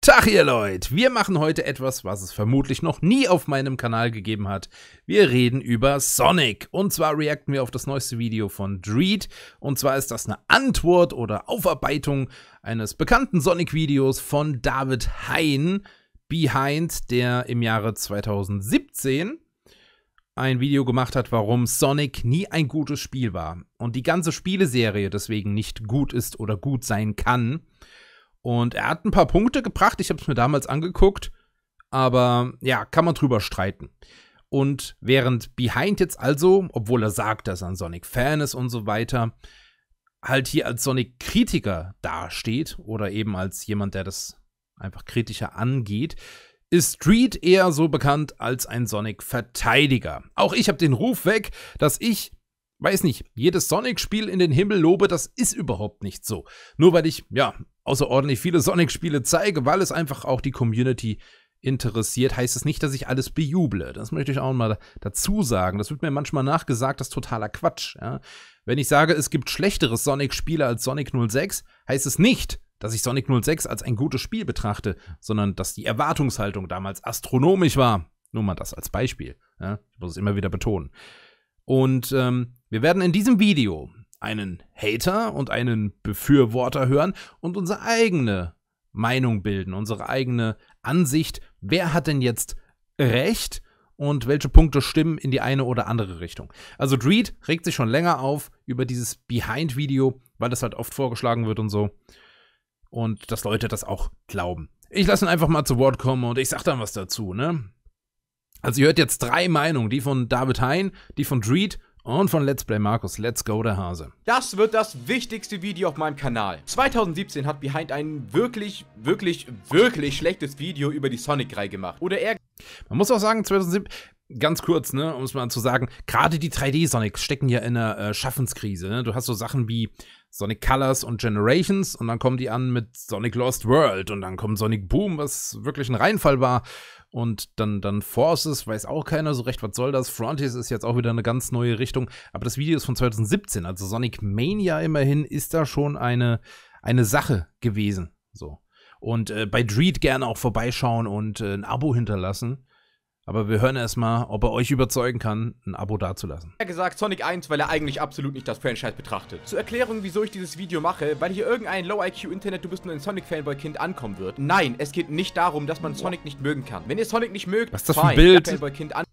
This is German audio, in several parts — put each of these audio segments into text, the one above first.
Tag ihr Leute, wir machen heute etwas, was es vermutlich noch nie auf meinem Kanal gegeben hat. Wir reden über Sonic und zwar reacten wir auf das neueste Video von Dread und zwar ist das eine Antwort oder Aufarbeitung eines bekannten Sonic-Videos von David Hein, Behind, der im Jahre 2017 ein Video gemacht hat, warum Sonic nie ein gutes Spiel war und die ganze Spieleserie deswegen nicht gut ist oder gut sein kann. Und er hat ein paar Punkte gebracht, ich habe es mir damals angeguckt, aber ja, kann man drüber streiten. Und während Behind jetzt also, obwohl er sagt, dass er ein Sonic-Fan ist und so weiter, halt hier als Sonic-Kritiker dasteht oder eben als jemand, der das einfach kritischer angeht, ist Dread eher so bekannt als ein Sonic-Verteidiger. Auch ich habe den Ruf weg, dass ich, weiß nicht, jedes Sonic-Spiel in den Himmel lobe, das ist überhaupt nicht so. Nur weil ich, ja, außerordentlich viele Sonic-Spiele zeige, weil es einfach auch die Community interessiert, heißt es nicht, dass ich alles bejuble. Das möchte ich auch mal dazu sagen. Das wird mir manchmal nachgesagt, das ist totaler Quatsch. Ja? Wenn ich sage, es gibt schlechtere Sonic-Spiele als Sonic 06, heißt es nicht, dass ich Sonic 06 als ein gutes Spiel betrachte, sondern dass die Erwartungshaltung damals astronomisch war. Nur mal das als Beispiel. Ja? Ich muss es immer wieder betonen. Und wir werden in diesem Video einen Hater und einen Befürworter hören und unsere eigene Meinung bilden, unsere eigene Ansicht. Wer hat denn jetzt recht und welche Punkte stimmen in die eine oder andere Richtung? Also Dread regt sich schon länger auf über dieses Behind-Video, weil das halt oft vorgeschlagen wird und so. Und dass Leute das auch glauben. Ich lasse ihn einfach mal zu Wort kommen und ich sag dann was dazu, ne? Also ihr hört jetzt 3 Meinungen, die von David Hein, die von Dread und von Let's Play Markus. Let's go, der Hase. Das wird das wichtigste Video auf meinem Kanal. 2017 hat Behind ein wirklich schlechtes Video über die Sonic-Reihe gemacht. Oder er... Man muss auch sagen, 2017, ganz kurz, ne, um es mal zu sagen, gerade die 3D-Sonics stecken ja in einer Schaffenskrise. Ne? Du hast so Sachen wie Sonic Colors und Generations und dann kommen die an mit Sonic Lost World und dann kommt Sonic Boom, was wirklich ein Reinfall war. Und dann Forces, weiß auch keiner so recht, was soll das. Frontiers ist jetzt auch wieder eine ganz neue Richtung. Aber das Video ist von 2017, also Sonic Mania immerhin, ist da schon eine Sache gewesen. So. Und bei Dread gerne auch vorbeischauen und ein Abo hinterlassen. Aber wir hören erstmal, ob er euch überzeugen kann, ein Abo dazulassen. Er hat gesagt Sonic 1, weil er eigentlich absolut nicht das Franchise betrachtet. Zur Erklärung, wieso ich dieses Video mache, weil hier irgendein Low-IQ-Internet, du bist nur ein Sonic-Fanboy-Kind ankommen wird. Nein, es geht nicht darum, dass man Sonic nicht mögen kann. Wenn ihr Sonic nicht mögt, was ist das für ein Bild? Fanboy-Kind an.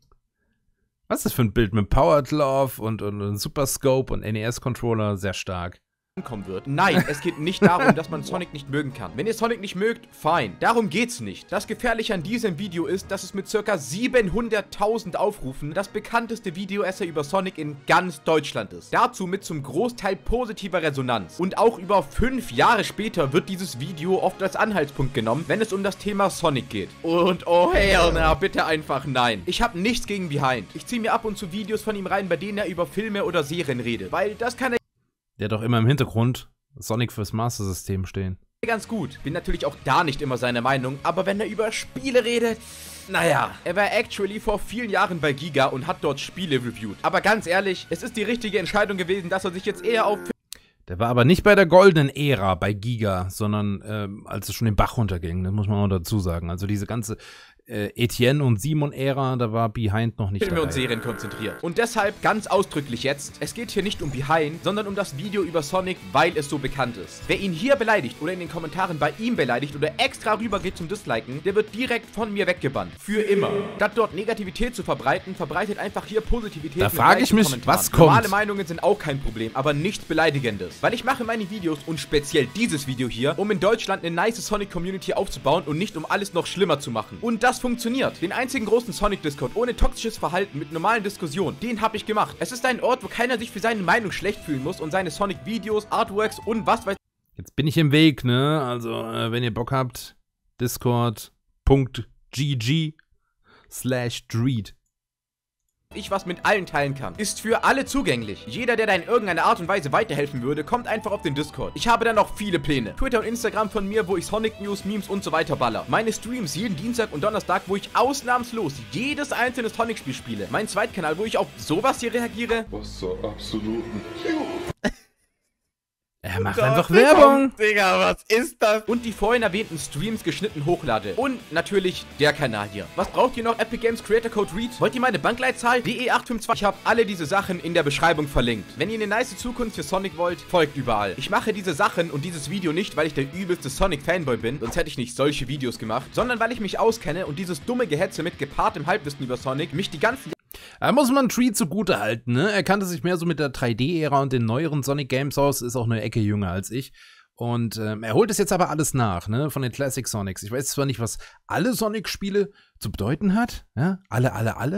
Was ist das für ein Bild mit Powered Glove und Super Scope und NES-Controller? Sehr stark. Ankommen wird. Nein, es geht nicht darum, dass man Sonic nicht mögen kann. Wenn ihr Sonic nicht mögt, fein. Darum geht's nicht. Das Gefährliche an diesem Video ist, dass es mit ca. 700.000 Aufrufen das bekannteste Video-Essay über Sonic in ganz Deutschland ist. Dazu mit zum Großteil positiver Resonanz. Und auch über 5 Jahre später wird dieses Video oft als Anhaltspunkt genommen, wenn es um das Thema Sonic geht. Und oh hell, na bitte einfach nein. Ich habe nichts gegen Behind. Ich ziehe mir ab und zu Videos von ihm rein, bei denen er über Filme oder Serien redet. Weil das kann er... Der hat doch immer im Hintergrund Sonic fürs Master System stehen. Ganz gut. Bin natürlich auch da nicht immer seiner Meinung, aber wenn er über Spiele redet, naja. Er war actually vor vielen Jahren bei Giga und hat dort Spiele reviewed. Aber ganz ehrlich, es ist die richtige Entscheidung gewesen, dass er sich jetzt eher auf... Der war aber nicht bei der goldenen Ära bei Giga, sondern als es schon den Bach runterging, das muss man auch dazu sagen. Also diese ganze Etienne und Simon-Ära, da war Behind noch nicht Filme und Serien konzentriert. Und deshalb ganz ausdrücklich jetzt, es geht hier nicht um Behind, sondern um das Video über Sonic, weil es so bekannt ist. Wer ihn hier beleidigt oder in den Kommentaren bei ihm beleidigt oder extra rübergeht zum Disliken, der wird direkt von mir weggebannt. Für immer. Statt dort Negativität zu verbreiten, verbreitet einfach hier Positivität. Da frage ich mich, was kommt? Normale Meinungen sind auch kein Problem, aber nichts Beleidigendes. Weil ich mache meine Videos und speziell dieses Video hier, um in Deutschland eine nice Sonic-Community aufzubauen und nicht um alles noch schlimmer zu machen. Und das funktioniert. Den einzigen großen Sonic-Discord ohne toxisches Verhalten mit normalen Diskussionen, den habe ich gemacht. Es ist ein Ort, wo keiner sich für seine Meinung schlecht fühlen muss und seine Sonic-Videos, Artworks und was weiß... Jetzt bin ich im Weg, ne? Also, wenn ihr Bock habt, discord.gg/Dread. Ich was mit allen teilen kann. Ist für alle zugänglich. Jeder, der da in irgendeiner Art und Weise weiterhelfen würde, kommt einfach auf den Discord. Ich habe da noch viele Pläne. Twitter und Instagram von mir, wo ich Sonic News, Memes und so weiter baller. Meine Streams jeden Dienstag und Donnerstag, wo ich ausnahmslos jedes einzelne Sonic-Spiel spiele. Mein Zweitkanal, wo ich auf sowas hier reagiere. Was zur absoluten... Er macht einfach Werbung. Digga, was ist das? Und die vorhin erwähnten Streams geschnitten hochlade. Und natürlich der Kanal hier. Was braucht ihr noch? Epic Games Creator Code READ? Wollt ihr meine Bankleitzahl? DE852. Ich habe alle diese Sachen in der Beschreibung verlinkt. Wenn ihr eine nice Zukunft für Sonic wollt, folgt überall. Ich mache diese Sachen und dieses Video nicht, weil ich der übelste Sonic-Fanboy bin, sonst hätte ich nicht solche Videos gemacht, sondern weil ich mich auskenne und dieses dumme Gehetze mit gepaartem Halbwissen über Sonic mich die ganzen... Da muss man Treat zugute halten, ne? Er kannte sich mehr so mit der 3D-Ära und den neueren Sonic Games aus, ist auch eine Ecke jünger als ich. Und er holt es jetzt aber alles nach, ne? Von den Classic Sonics. Ich weiß zwar nicht, was alle Sonic-Spiele zu bedeuten hat, ja? Alle?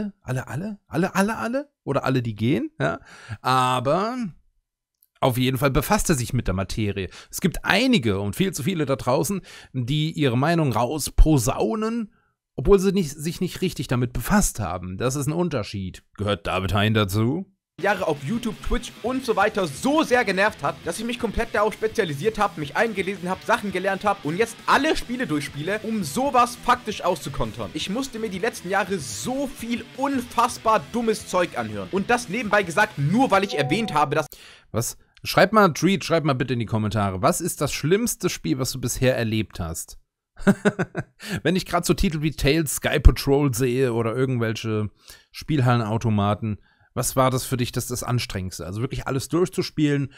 Oder alle, die gehen, ja? Aber auf jeden Fall befasst er sich mit der Materie. Es gibt einige und viel zu viele da draußen, die ihre Meinung rausposaunen, obwohl sie sich nicht richtig damit befasst haben. Das ist ein Unterschied. Gehört David Hein dazu? Jahre auf YouTube, Twitch und so weiter so sehr genervt hat, dass ich mich komplett darauf spezialisiert habe, mich eingelesen habe, Sachen gelernt habe und jetzt alle Spiele durchspiele, um sowas faktisch auszukontern. Ich musste mir die letzten Jahre so viel unfassbar dummes Zeug anhören. Und das nebenbei gesagt, nur weil ich erwähnt habe, dass... Was? Schreib mal, Treat, schreib mal bitte in die Kommentare. Was ist das schlimmste Spiel, was du bisher erlebt hast? Wenn ich gerade so Titel wie Tales, Sky Patrol sehe oder irgendwelche Spielhallenautomaten, was war das für dich das Anstrengendste? Also wirklich alles durchzuspielen,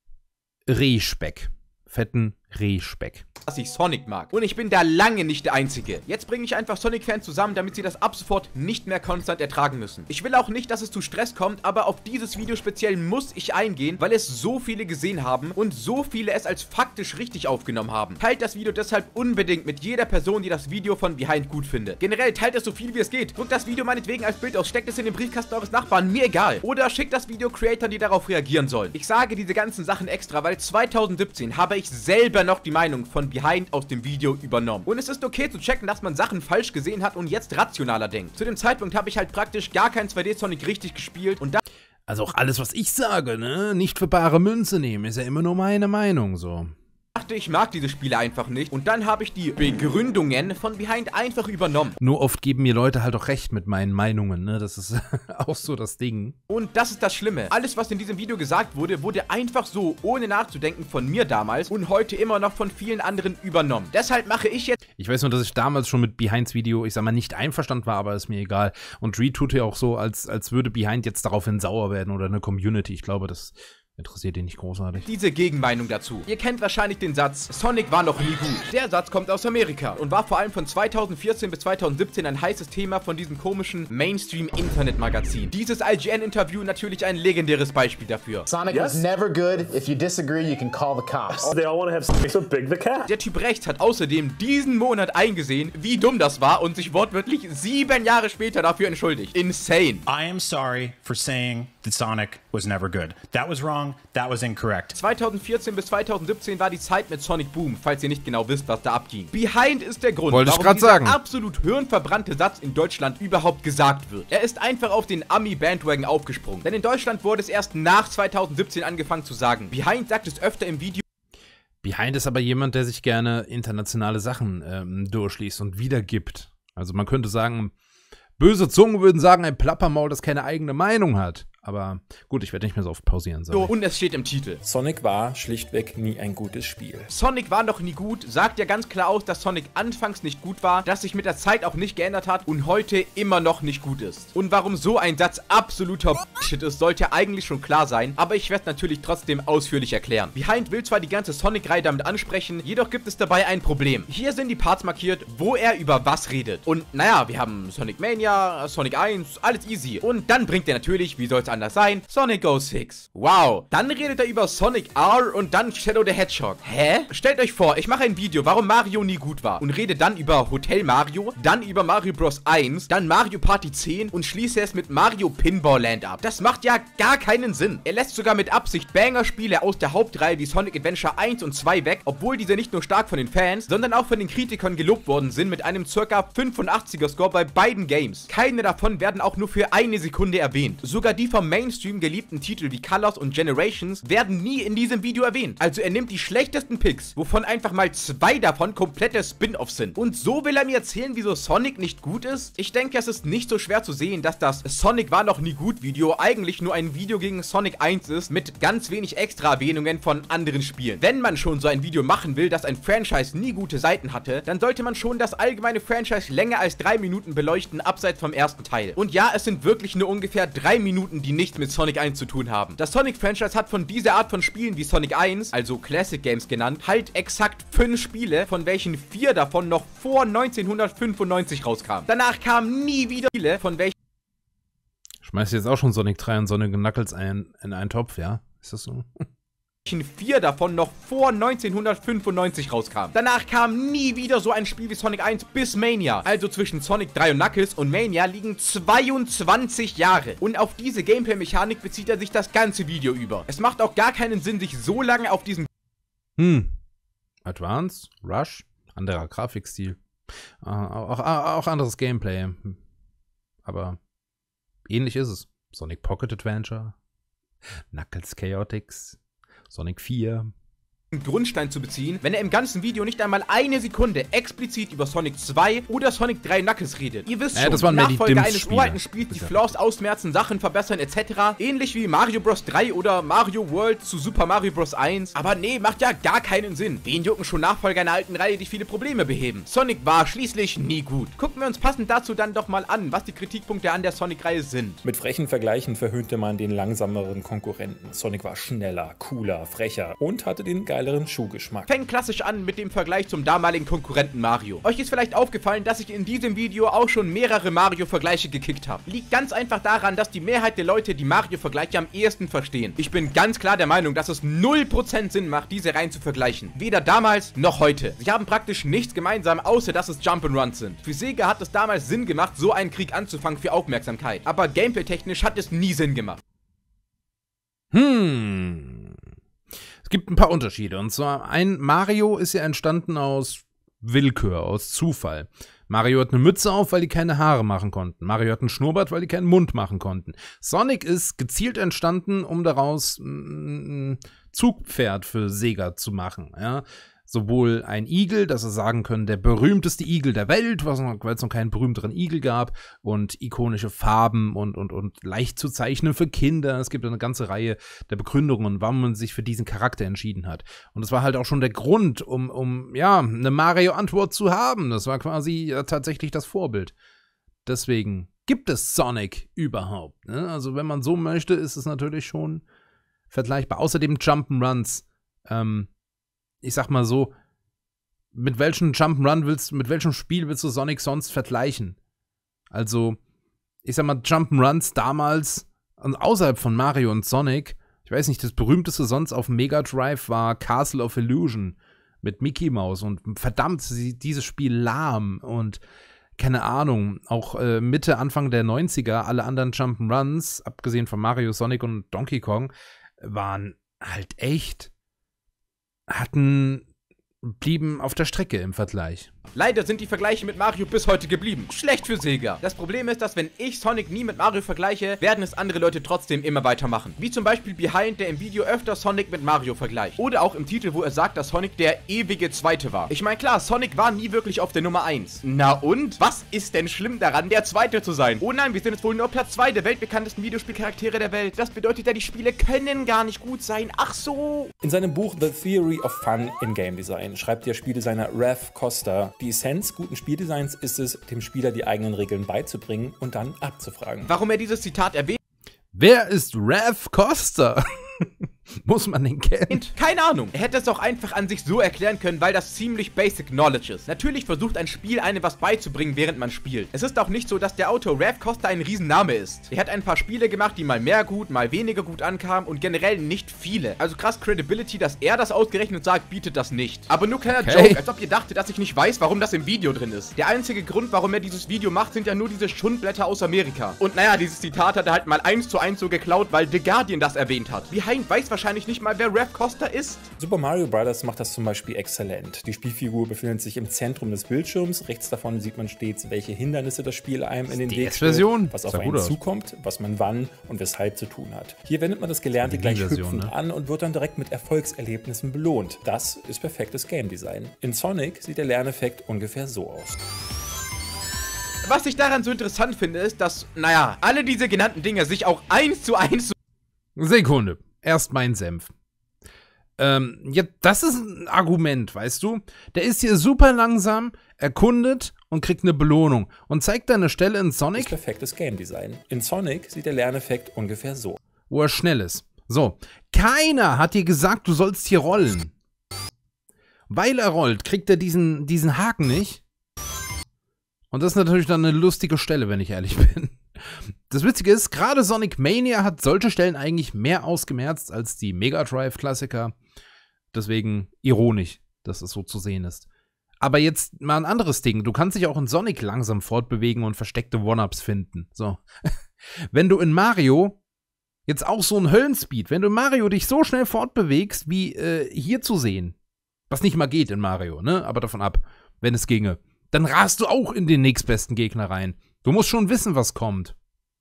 Rehspeck. Fetten Rehspeck. Dass ich Sonic mag. Und ich bin da lange nicht der Einzige. Jetzt bringe ich einfach Sonic-Fans zusammen, damit sie das ab sofort nicht mehr konstant ertragen müssen. Ich will auch nicht, dass es zu Stress kommt, aber auf dieses Video speziell muss ich eingehen, weil es so viele gesehen haben und so viele es als faktisch richtig aufgenommen haben. Teilt das Video deshalb unbedingt mit jeder Person, die das Video von Behind gut findet. Generell teilt es so viel wie es geht. Druckt das Video meinetwegen als Bild aus, steckt es in den Briefkasten eures Nachbarn, mir egal. Oder schickt das Video Creatern, die darauf reagieren sollen. Ich sage diese ganzen Sachen extra, weil 2017 habe ich selber noch die Meinung von Behind aus dem Video übernommen. Und es ist okay zu checken, dass man Sachen falsch gesehen hat und jetzt rationaler denkt. Zu dem Zeitpunkt habe ich halt praktisch gar kein 2D-Sonic richtig gespielt und da... Also auch alles, was ich sage, ne? Nicht für bare Münze nehmen, ist ja immer nur meine Meinung, so. Ich mag diese Spiele einfach nicht und dann habe ich die Begründungen von Behind einfach übernommen. Nur oft geben mir Leute halt auch recht mit meinen Meinungen, ne? Das ist auch so das Ding. Und das ist das Schlimme. Alles, was in diesem Video gesagt wurde, wurde einfach so, ohne nachzudenken, von mir damals und heute immer noch von vielen anderen übernommen. Deshalb mache ich jetzt... Ich weiß nur, dass ich damals schon mit Behinds Video, ich sag mal, nicht einverstanden war, aber ist mir egal. Und Reed tut ja auch so, als würde Behind jetzt daraufhin sauer werden oder eine Community. Ich glaube, das... interessiert ihn nicht großartig. Diese Gegenmeinung dazu. Ihr kennt wahrscheinlich den Satz, Sonic war noch nie gut. Der Satz kommt aus Amerika und war vor allem von 2014 bis 2017 ein heißes Thema von diesem komischen Mainstream-Internet-Magazin. Dieses IGN-Interview natürlich ein legendäres Beispiel dafür. Sonic was never good. If you disagree, you can call the cops. They all want to have Sonic so big the cat. Der Typ rechts hat außerdem diesen Monat eingesehen, wie dumm das war und sich wortwörtlich 7 Jahre später dafür entschuldigt. Insane. I am sorry for saying that Sonic was never good. That was wrong. That was incorrect. 2014 bis 2017 war die Zeit mit Sonic Boom, falls ihr nicht genau wisst, was da abging. Behind ist der Grund, warum dieser sagen. Absolut hirnverbrannte Satz in Deutschland überhaupt gesagt wird. Er ist einfach auf den Ami-Bandwagon aufgesprungen. Denn in Deutschland wurde es erst nach 2017 angefangen zu sagen. Behind sagt es öfter im Video. Behind ist aber jemand, der sich gerne internationale Sachen durchliest und wiedergibt. Also man könnte sagen, böse Zungen würden sagen, ein Plappermaul, das keine eigene Meinung hat. Aber gut, ich werde nicht mehr so oft pausieren. So, und es steht im Titel. Sonic war schlichtweg nie ein gutes Spiel. Sonic war noch nie gut, sagt ja ganz klar aus, dass Sonic anfangs nicht gut war, dass sich mit der Zeit auch nicht geändert hat und heute immer noch nicht gut ist. Und warum so ein Satz absoluter Bullshit ist, sollte eigentlich schon klar sein, aber ich werde es natürlich trotzdem ausführlich erklären. Behind will zwar die ganze Sonic-Reihe damit ansprechen, jedoch gibt es dabei ein Problem. Hier sind die Parts markiert, wo er über was redet. Und naja, wir haben Sonic Mania, Sonic 1, alles easy. Und dann bringt er natürlich, wie soll es anders sein, Sonic 06. Wow. Dann redet er über Sonic R und dann Shadow the Hedgehog. Hä? Stellt euch vor, ich mache ein Video, warum Mario nie gut war und rede dann über Hotel Mario, dann über Mario Bros. 1, dann Mario Party 10 und schließe es mit Mario Pinball Land ab. Das macht ja gar keinen Sinn. Er lässt sogar mit Absicht Banger-Spiele aus der Hauptreihe wie Sonic Adventure 1 und 2 weg, obwohl diese nicht nur stark von den Fans, sondern auch von den Kritikern gelobt worden sind mit einem ca. 85er Score bei beiden Games. Keine davon werden auch nur für eine Sekunde erwähnt. Sogar die vom vom Mainstream geliebten Titel wie Colors und Generations werden nie in diesem Video erwähnt. Also er nimmt die schlechtesten Picks, wovon einfach mal 2 davon komplette Spin-Offs sind. Und so will er mir erzählen, wieso Sonic nicht gut ist? Ich denke, es ist nicht so schwer zu sehen, dass das Sonic war noch nie gut Video eigentlich nur ein Video gegen Sonic 1 ist, mit ganz wenig extra Erwähnungen von anderen Spielen. Wenn man schon so ein Video machen will, dass ein Franchise nie gute Seiten hatte, dann sollte man schon das allgemeine Franchise länger als 3 Minuten beleuchten, abseits vom ersten Teil. Und ja, es sind wirklich nur ungefähr 3 Minuten, die nichts mit Sonic 1 zu tun haben. Das Sonic-Franchise hat von dieser Art von Spielen wie Sonic 1, also Classic Games genannt, halt exakt 5 Spiele, von welchen 4 davon noch vor 1995 rauskamen. Danach kamen nie wieder Spiele, von welchen... Schmeißt jetzt auch schon Sonic 3 und Sonic Knuckles in einen Topf, ja? Ist das so? 4 davon noch vor 1995 rauskamen. Danach kam nie wieder so ein Spiel wie Sonic 1 bis Mania. Also zwischen Sonic 3 und Knuckles und Mania liegen 22 Jahre. Und auf diese Gameplay-Mechanik bezieht er sich das ganze Video über. Es macht auch gar keinen Sinn, sich so lange auf diesen... Advance, Rush, anderer Grafikstil. Auch anderes Gameplay. Aber ähnlich ist es. Sonic Pocket Adventure, Knuckles Chaotix, Sonic 4. Grundstein zu beziehen, wenn er im ganzen Video nicht einmal eine Sekunde explizit über Sonic 2 oder Sonic 3 Knuckles redet. Ihr wisst schon, das waren die Nachfolger eines Dims-Spiele. uralten Spiels, die Flaws ausmerzen, Sachen verbessern etc. Ähnlich wie Mario Bros. 3 oder Mario World zu Super Mario Bros. 1. Aber nee, macht ja gar keinen Sinn. Wen jucken schon Nachfolger einer alten Reihe, die viele Probleme beheben? Sonic war schließlich nie gut. Gucken wir uns passend dazu dann doch mal an, was die Kritikpunkte an der Sonic-Reihe sind. Mit frechen Vergleichen verhöhnte man den langsameren Konkurrenten. Sonic war schneller, cooler, frecher und hatte den geileren Schuhgeschmack. Fängt klassisch an mit dem Vergleich zum damaligen Konkurrenten Mario. Euch ist vielleicht aufgefallen, dass ich in diesem Video auch schon mehrere Mario-Vergleiche gekickt habe. Liegt ganz einfach daran, dass die Mehrheit der Leute die Mario-Vergleiche am ehesten verstehen. Ich bin ganz klar der Meinung, dass es 0% Sinn macht, diese Reihen zu vergleichen. Weder damals noch heute. Sie haben praktisch nichts gemeinsam, außer dass es Jump'n'Runs sind. Für Sega hat es damals Sinn gemacht, so einen Krieg anzufangen für Aufmerksamkeit. Aber gameplay-technisch hat es nie Sinn gemacht. Es gibt ein paar Unterschiede. Und zwar, ein Mario ist ja entstanden aus Willkür, aus Zufall. Mario hat eine Mütze auf, weil die keine Haare machen konnten. Mario hat einen Schnurrbart, weil die keinen Mund machen konnten. Sonic ist gezielt entstanden, um daraus ein Zugpferd für Sega zu machen. Ja? Sowohl ein Igel, dass sie sagen können, der berühmteste Igel der Welt, weil es noch keinen berühmteren Igel gab, und ikonische Farben und leicht zu zeichnen für Kinder. Es gibt eine ganze Reihe der Begründungen, warum man sich für diesen Charakter entschieden hat. Und das war halt auch schon der Grund, um ja, eine Mario-Antwort zu haben. Das war quasi tatsächlich das Vorbild. Deswegen gibt es Sonic überhaupt. Ne? Also wenn man so möchte, ist es natürlich schon vergleichbar. Außerdem Jump'n'Runs, ich sag mal so, mit welchem mit welchem Spiel willst du Sonic sonst vergleichen? Also, ich sag mal, Jump'n'Runs damals, außerhalb von Mario und Sonic, ich weiß nicht, das berühmteste sonst auf Mega Drive war Castle of Illusion mit Mickey Mouse, und verdammt, dieses Spiel lahm und keine Ahnung, auch Mitte, Anfang der 90er, alle anderen Jump'n'Runs, abgesehen von Mario, Sonic und Donkey Kong, waren halt echt, blieben auf der Strecke im Vergleich. Leider sind die Vergleiche mit Mario bis heute geblieben. Schlecht für Sega. Das Problem ist, dass wenn ich Sonic nie mit Mario vergleiche, werden es andere Leute trotzdem immer weitermachen. Wie zum Beispiel Behind, der im Video öfter Sonic mit Mario vergleicht. Oder auch im Titel, wo er sagt, dass Sonic der ewige Zweite war. Ich meine, klar, Sonic war nie wirklich auf der Nummer 1. Na und? Was ist denn schlimm daran, der Zweite zu sein? Oh nein, wir sind jetzt wohl nur Platz 2 der weltbekanntesten Videospielcharaktere der Welt. Das bedeutet ja, die Spiele können gar nicht gut sein. Ach so. In seinem Buch The Theory of Fun in Game Design schreibt der Spieldesigner Ralph Costa: Die Essenz guten Spieldesigns ist es, dem Spieler die eigenen Regeln beizubringen und dann abzufragen. Warum er dieses Zitat erwähnt? Wer ist Ralph Costa? Muss man den kennen? Keine Ahnung. Er hätte es auch einfach an sich so erklären können, weil das ziemlich basic knowledge ist. Natürlich versucht ein Spiel einem was beizubringen, während man spielt. Es ist auch nicht so, dass der Autor Ralph Costa ein Riesenname ist. Er hat ein paar Spiele gemacht, die mal mehr gut, mal weniger gut ankamen und generell nicht viele. Also krass Credibility, dass er das ausgerechnet sagt, bietet das nicht. Aber nur kleiner Joke, als ob ihr dachtet, dass ich nicht weiß, warum das im Video drin ist. Der einzige Grund, warum er dieses Video macht, sind ja nur diese Schundblätter aus Amerika. Und naja, dieses Zitat hat er halt mal 1:1 so geklaut, weil The Guardian das erwähnt hat. Behind weiß wahrscheinlich nicht mal, wer Raph Costa ist. Super Mario Bros. Macht das zum Beispiel exzellent. Die Spielfigur befindet sich im Zentrum des Bildschirms. Rechts davon sieht man stets, welche Hindernisse das Spiel einem in den Weg stellt, was auf einen zukommt, was man wann und weshalb zu tun hat. Hier wendet man das Gelernte gleich hüpfend an und wird dann direkt mit Erfolgserlebnissen belohnt. Das ist perfektes Game Design. In Sonic sieht der Lerneffekt ungefähr so aus. Was ich daran so interessant finde, ist, dass, naja, alle diese genannten Dinge sich auch 1:1 Sekunde. Erst mein Senf. Ja, das ist ein Argument, weißt du? Der ist hier super langsam, erkundet und kriegt eine Belohnung. Und zeigt dann eine Stelle in Sonic. Das ist perfektes Game Design. In Sonic sieht der Lerneffekt ungefähr so. Wo er schnell ist. So. Keiner hat dir gesagt, du sollst hier rollen. Weil er rollt, kriegt er diesen Haken nicht. Und das ist natürlich dann eine lustige Stelle, wenn ich ehrlich bin. Das Witzige ist, gerade Sonic Mania hat solche Stellen eigentlich mehr ausgemerzt als die Mega Drive-Klassiker. Deswegen ironisch, dass es so zu sehen ist. Aber jetzt mal ein anderes Ding. Du kannst dich auch in Sonic langsam fortbewegen und versteckte One-Ups finden. So. Wenn du in Mario jetzt auch so ein Höllenspeed, wenn du in Mario dich so schnell fortbewegst, wie hier zu sehen, was nicht mal geht in Mario, ne? Aber davon ab, wenn es ginge, dann rast du auch in den nächstbesten Gegner rein. Du musst schon wissen, was kommt.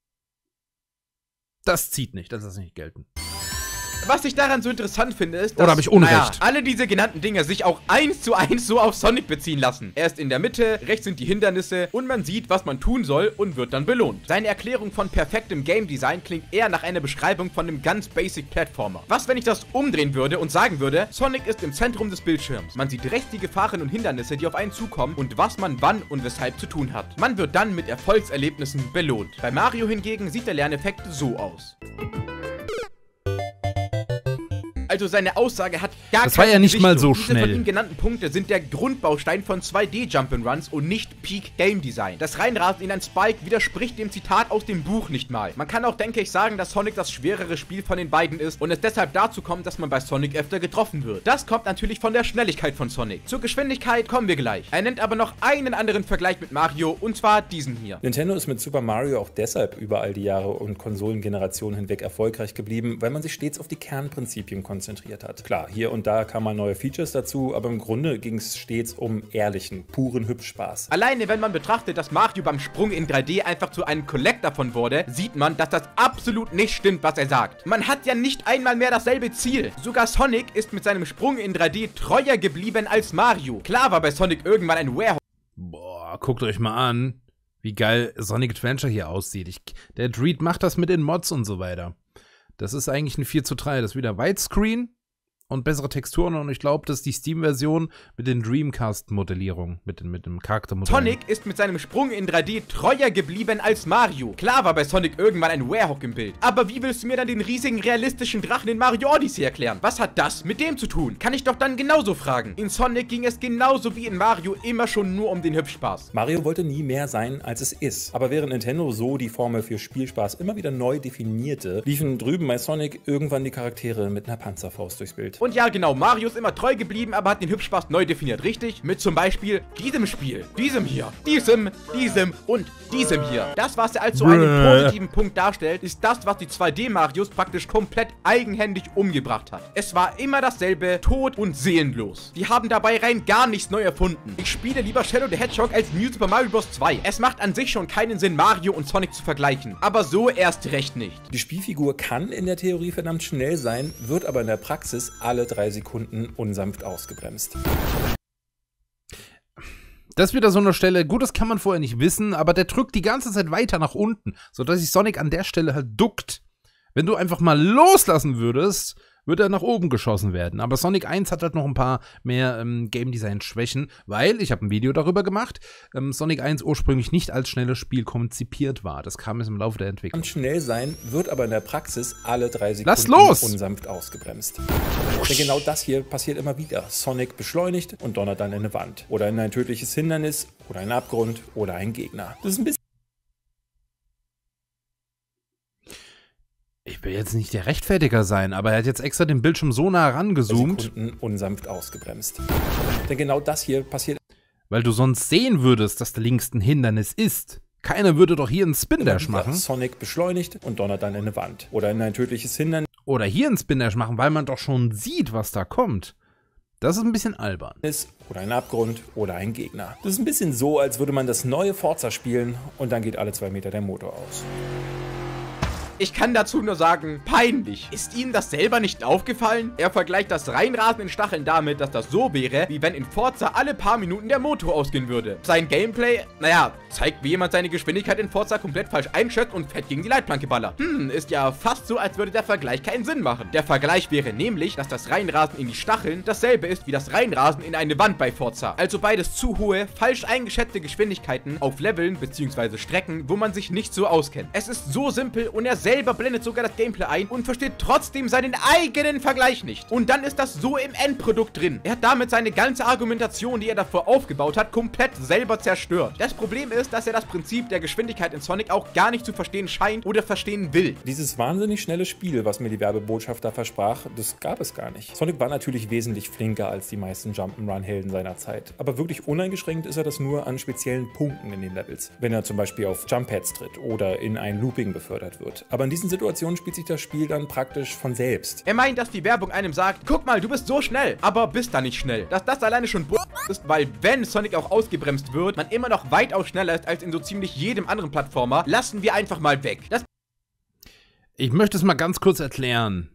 Das zieht nicht, das ist nicht gelten. Was ich daran so interessant finde, ist, dass, oder habe ich Unrecht? Naja, alle diese genannten Dinge sich auch 1:1 so auf Sonic beziehen lassen. Er ist in der Mitte, rechts sind die Hindernisse und man sieht, was man tun soll und wird dann belohnt. Seine Erklärung von perfektem Game Design klingt eher nach einer Beschreibung von einem ganz basic Plattformer. Was, wenn ich das umdrehen würde und sagen würde, Sonic ist im Zentrum des Bildschirms. Man sieht rechts die Gefahren und Hindernisse, die auf einen zukommen und was man wann und weshalb zu tun hat. Man wird dann mit Erfolgserlebnissen belohnt. Bei Mario hingegen sieht der Lerneffekt so aus. Also seine Aussage hat gar Das war ja nicht mal so schnell. Diese von ihm genannten Punkte sind der Grundbaustein von 2D Jump'n'Runs und nicht Peak Game Design. Das Reinrasen in ein Spike widerspricht dem Zitat aus dem Buch nicht mal. Man kann auch, denke ich, sagen, dass Sonic das schwerere Spiel von den beiden ist und es deshalb dazu kommt, dass man bei Sonic öfter getroffen wird. Das kommt natürlich von der Schnelligkeit von Sonic. Zur Geschwindigkeit kommen wir gleich. Er nennt aber noch einen anderen Vergleich mit Mario und zwar diesen hier. Nintendo ist mit Super Mario auch deshalb über all die Jahre und Konsolengenerationen hinweg erfolgreich geblieben, weil man sich stets auf die Kernprinzipien konzentriert hat. Klar, hier und da kamen neue Features dazu, aber im Grunde ging es stets um ehrlichen, puren Hübschspaß. Alleine wenn man betrachtet, dass Mario beim Sprung in 3D einfach zu einem Collector davon wurde, sieht man, dass das absolut nicht stimmt, was er sagt. Man hat ja nicht einmal mehr dasselbe Ziel. Sogar Sonic ist mit seinem Sprung in 3D treuer geblieben als Mario. Klar war bei Sonic irgendwann ein Warehouse. Boah, guckt euch mal an, wie geil Sonic Adventure hier aussieht. Der Dread macht das mit den Mods und so weiter. Das ist eigentlich ein 4:3. Das ist wieder Widescreen und bessere Texturen. Und ich glaube, das ist die Steam-Version mit den Dreamcast-Modellierungen, mit dem Charaktermodell. Sonic ist mit seinem Sprung in 3D treuer geblieben als Mario. Klar war bei Sonic irgendwann ein Warehawk im Bild. Aber wie willst du mir dann den riesigen realistischen Drachen in Mario Odyssey erklären? Was hat das mit dem zu tun? Kann ich doch dann genauso fragen. In Sonic ging es genauso wie in Mario immer schon nur um den Hüpfspaß. Mario wollte nie mehr sein, als es ist. Aber während Nintendo so die Formel für Spielspaß immer wieder neu definierte, liefen drüben bei Sonic irgendwann die Charaktere mit einer Panzerfaust durchs Bild. Und ja, genau, Mario ist immer treu geblieben, aber hat den Hüpfspaß neu definiert, richtig? Mit zum Beispiel diesem Spiel, diesem hier, diesem und diesem hier. Das, was er als so einen positiven Punkt darstellt, ist das, was die 2D-Marios praktisch komplett eigenhändig umgebracht hat. Es war immer dasselbe, tot und seelenlos. Die haben dabei rein gar nichts neu erfunden. Ich spiele lieber Shadow the Hedgehog als New Super Mario Bros. 2. Es macht an sich schon keinen Sinn, Mario und Sonic zu vergleichen. Aber so erst recht nicht. Die Spielfigur kann in der Theorie verdammt schnell sein, wird aber in der Praxis alle 3 Sekunden unsanft ausgebremst. Das ist wieder so eine Stelle, gut, das kann man vorher nicht wissen, aber der drückt die ganze Zeit weiter nach unten, sodass sich Sonic an der Stelle halt duckt. Wenn du einfach mal loslassen würdest, würde er nach oben geschossen werden. Aber Sonic 1 hat halt noch ein paar mehr Game Design Schwächen, weil, ich habe ein Video darüber gemacht, Sonic 1 ursprünglich nicht als schnelles Spiel konzipiert war. Das kam jetzt im Laufe der Entwicklung. Kann schnell sein, wird aber in der Praxis alle 3 Sekunden unsanft ausgebremst. Denn genau das hier passiert immer wieder. Sonic beschleunigt und donnert dann in eine Wand. Oder in ein tödliches Hindernis, oder einen Abgrund, oder einen Gegner. Das ist ein bisschen... Ich will jetzt nicht der Rechtfertiger sein, aber er hat jetzt extra den Bildschirm so nah rangezoomt. Sekunden unsanft ausgebremst. Denn genau das hier passiert... Weil du sonst sehen würdest, dass da links ein Hindernis ist. Keiner würde doch hier einen Spin-Dash machen. Sonic beschleunigt und donnert dann in eine Wand. Oder in ein tödliches Hindernis. oder hier einen Spin Dash machen, weil man doch schon sieht, was da kommt. Das ist ein bisschen albern. Oder ein Abgrund oder ein Gegner. Das ist ein bisschen so, als würde man das neue Forza spielen und dann geht alle 2 Meter der Motor aus. Ich kann dazu nur sagen, peinlich. Ist Ihnen das selber nicht aufgefallen? Er vergleicht das Reinrasen in Stacheln damit, dass das so wäre, wie wenn in Forza alle paar Minuten der Motor ausgehen würde. Sein Gameplay, naja, zeigt, wie jemand seine Geschwindigkeit in Forza komplett falsch einschätzt und fett gegen die Leitplanke ballert. Ist ja fast so, als würde der Vergleich keinen Sinn machen. Der Vergleich wäre nämlich, dass das Reinrasen in die Stacheln dasselbe ist wie das Reinrasen in eine Wand bei Forza. Also beides zu hohe, falsch eingeschätzte Geschwindigkeiten auf Leveln bzw. Strecken, wo man sich nicht so auskennt. Es ist so simpel und er selber blendet sogar das Gameplay ein und versteht trotzdem seinen eigenen Vergleich nicht. Und dann ist das so im Endprodukt drin. Er hat damit seine ganze Argumentation, die er davor aufgebaut hat, komplett selber zerstört. Das Problem ist, dass er das Prinzip der Geschwindigkeit in Sonic auch gar nicht zu verstehen scheint oder verstehen will. Dieses wahnsinnig schnelle Spiel, was mir die Werbebotschaft da versprach, das gab es gar nicht. Sonic war natürlich wesentlich flinker als die meisten Jump'n'Run-Helden seiner Zeit. Aber wirklich uneingeschränkt ist er das nur an speziellen Punkten in den Levels. Wenn er zum Beispiel auf Jump-Pads tritt oder in ein Looping befördert wird. Aber in diesen Situationen spielt sich das Spiel dann praktisch von selbst. Er meint, dass die Werbung einem sagt, guck mal, du bist so schnell, aber bist da nicht schnell. Dass das alleine schon ist, weil wenn Sonic auch ausgebremst wird, man immer noch weitaus schneller ist als in so ziemlich jedem anderen Plattformer, lassen wir einfach mal weg. Ich möchte es mal ganz kurz erklären.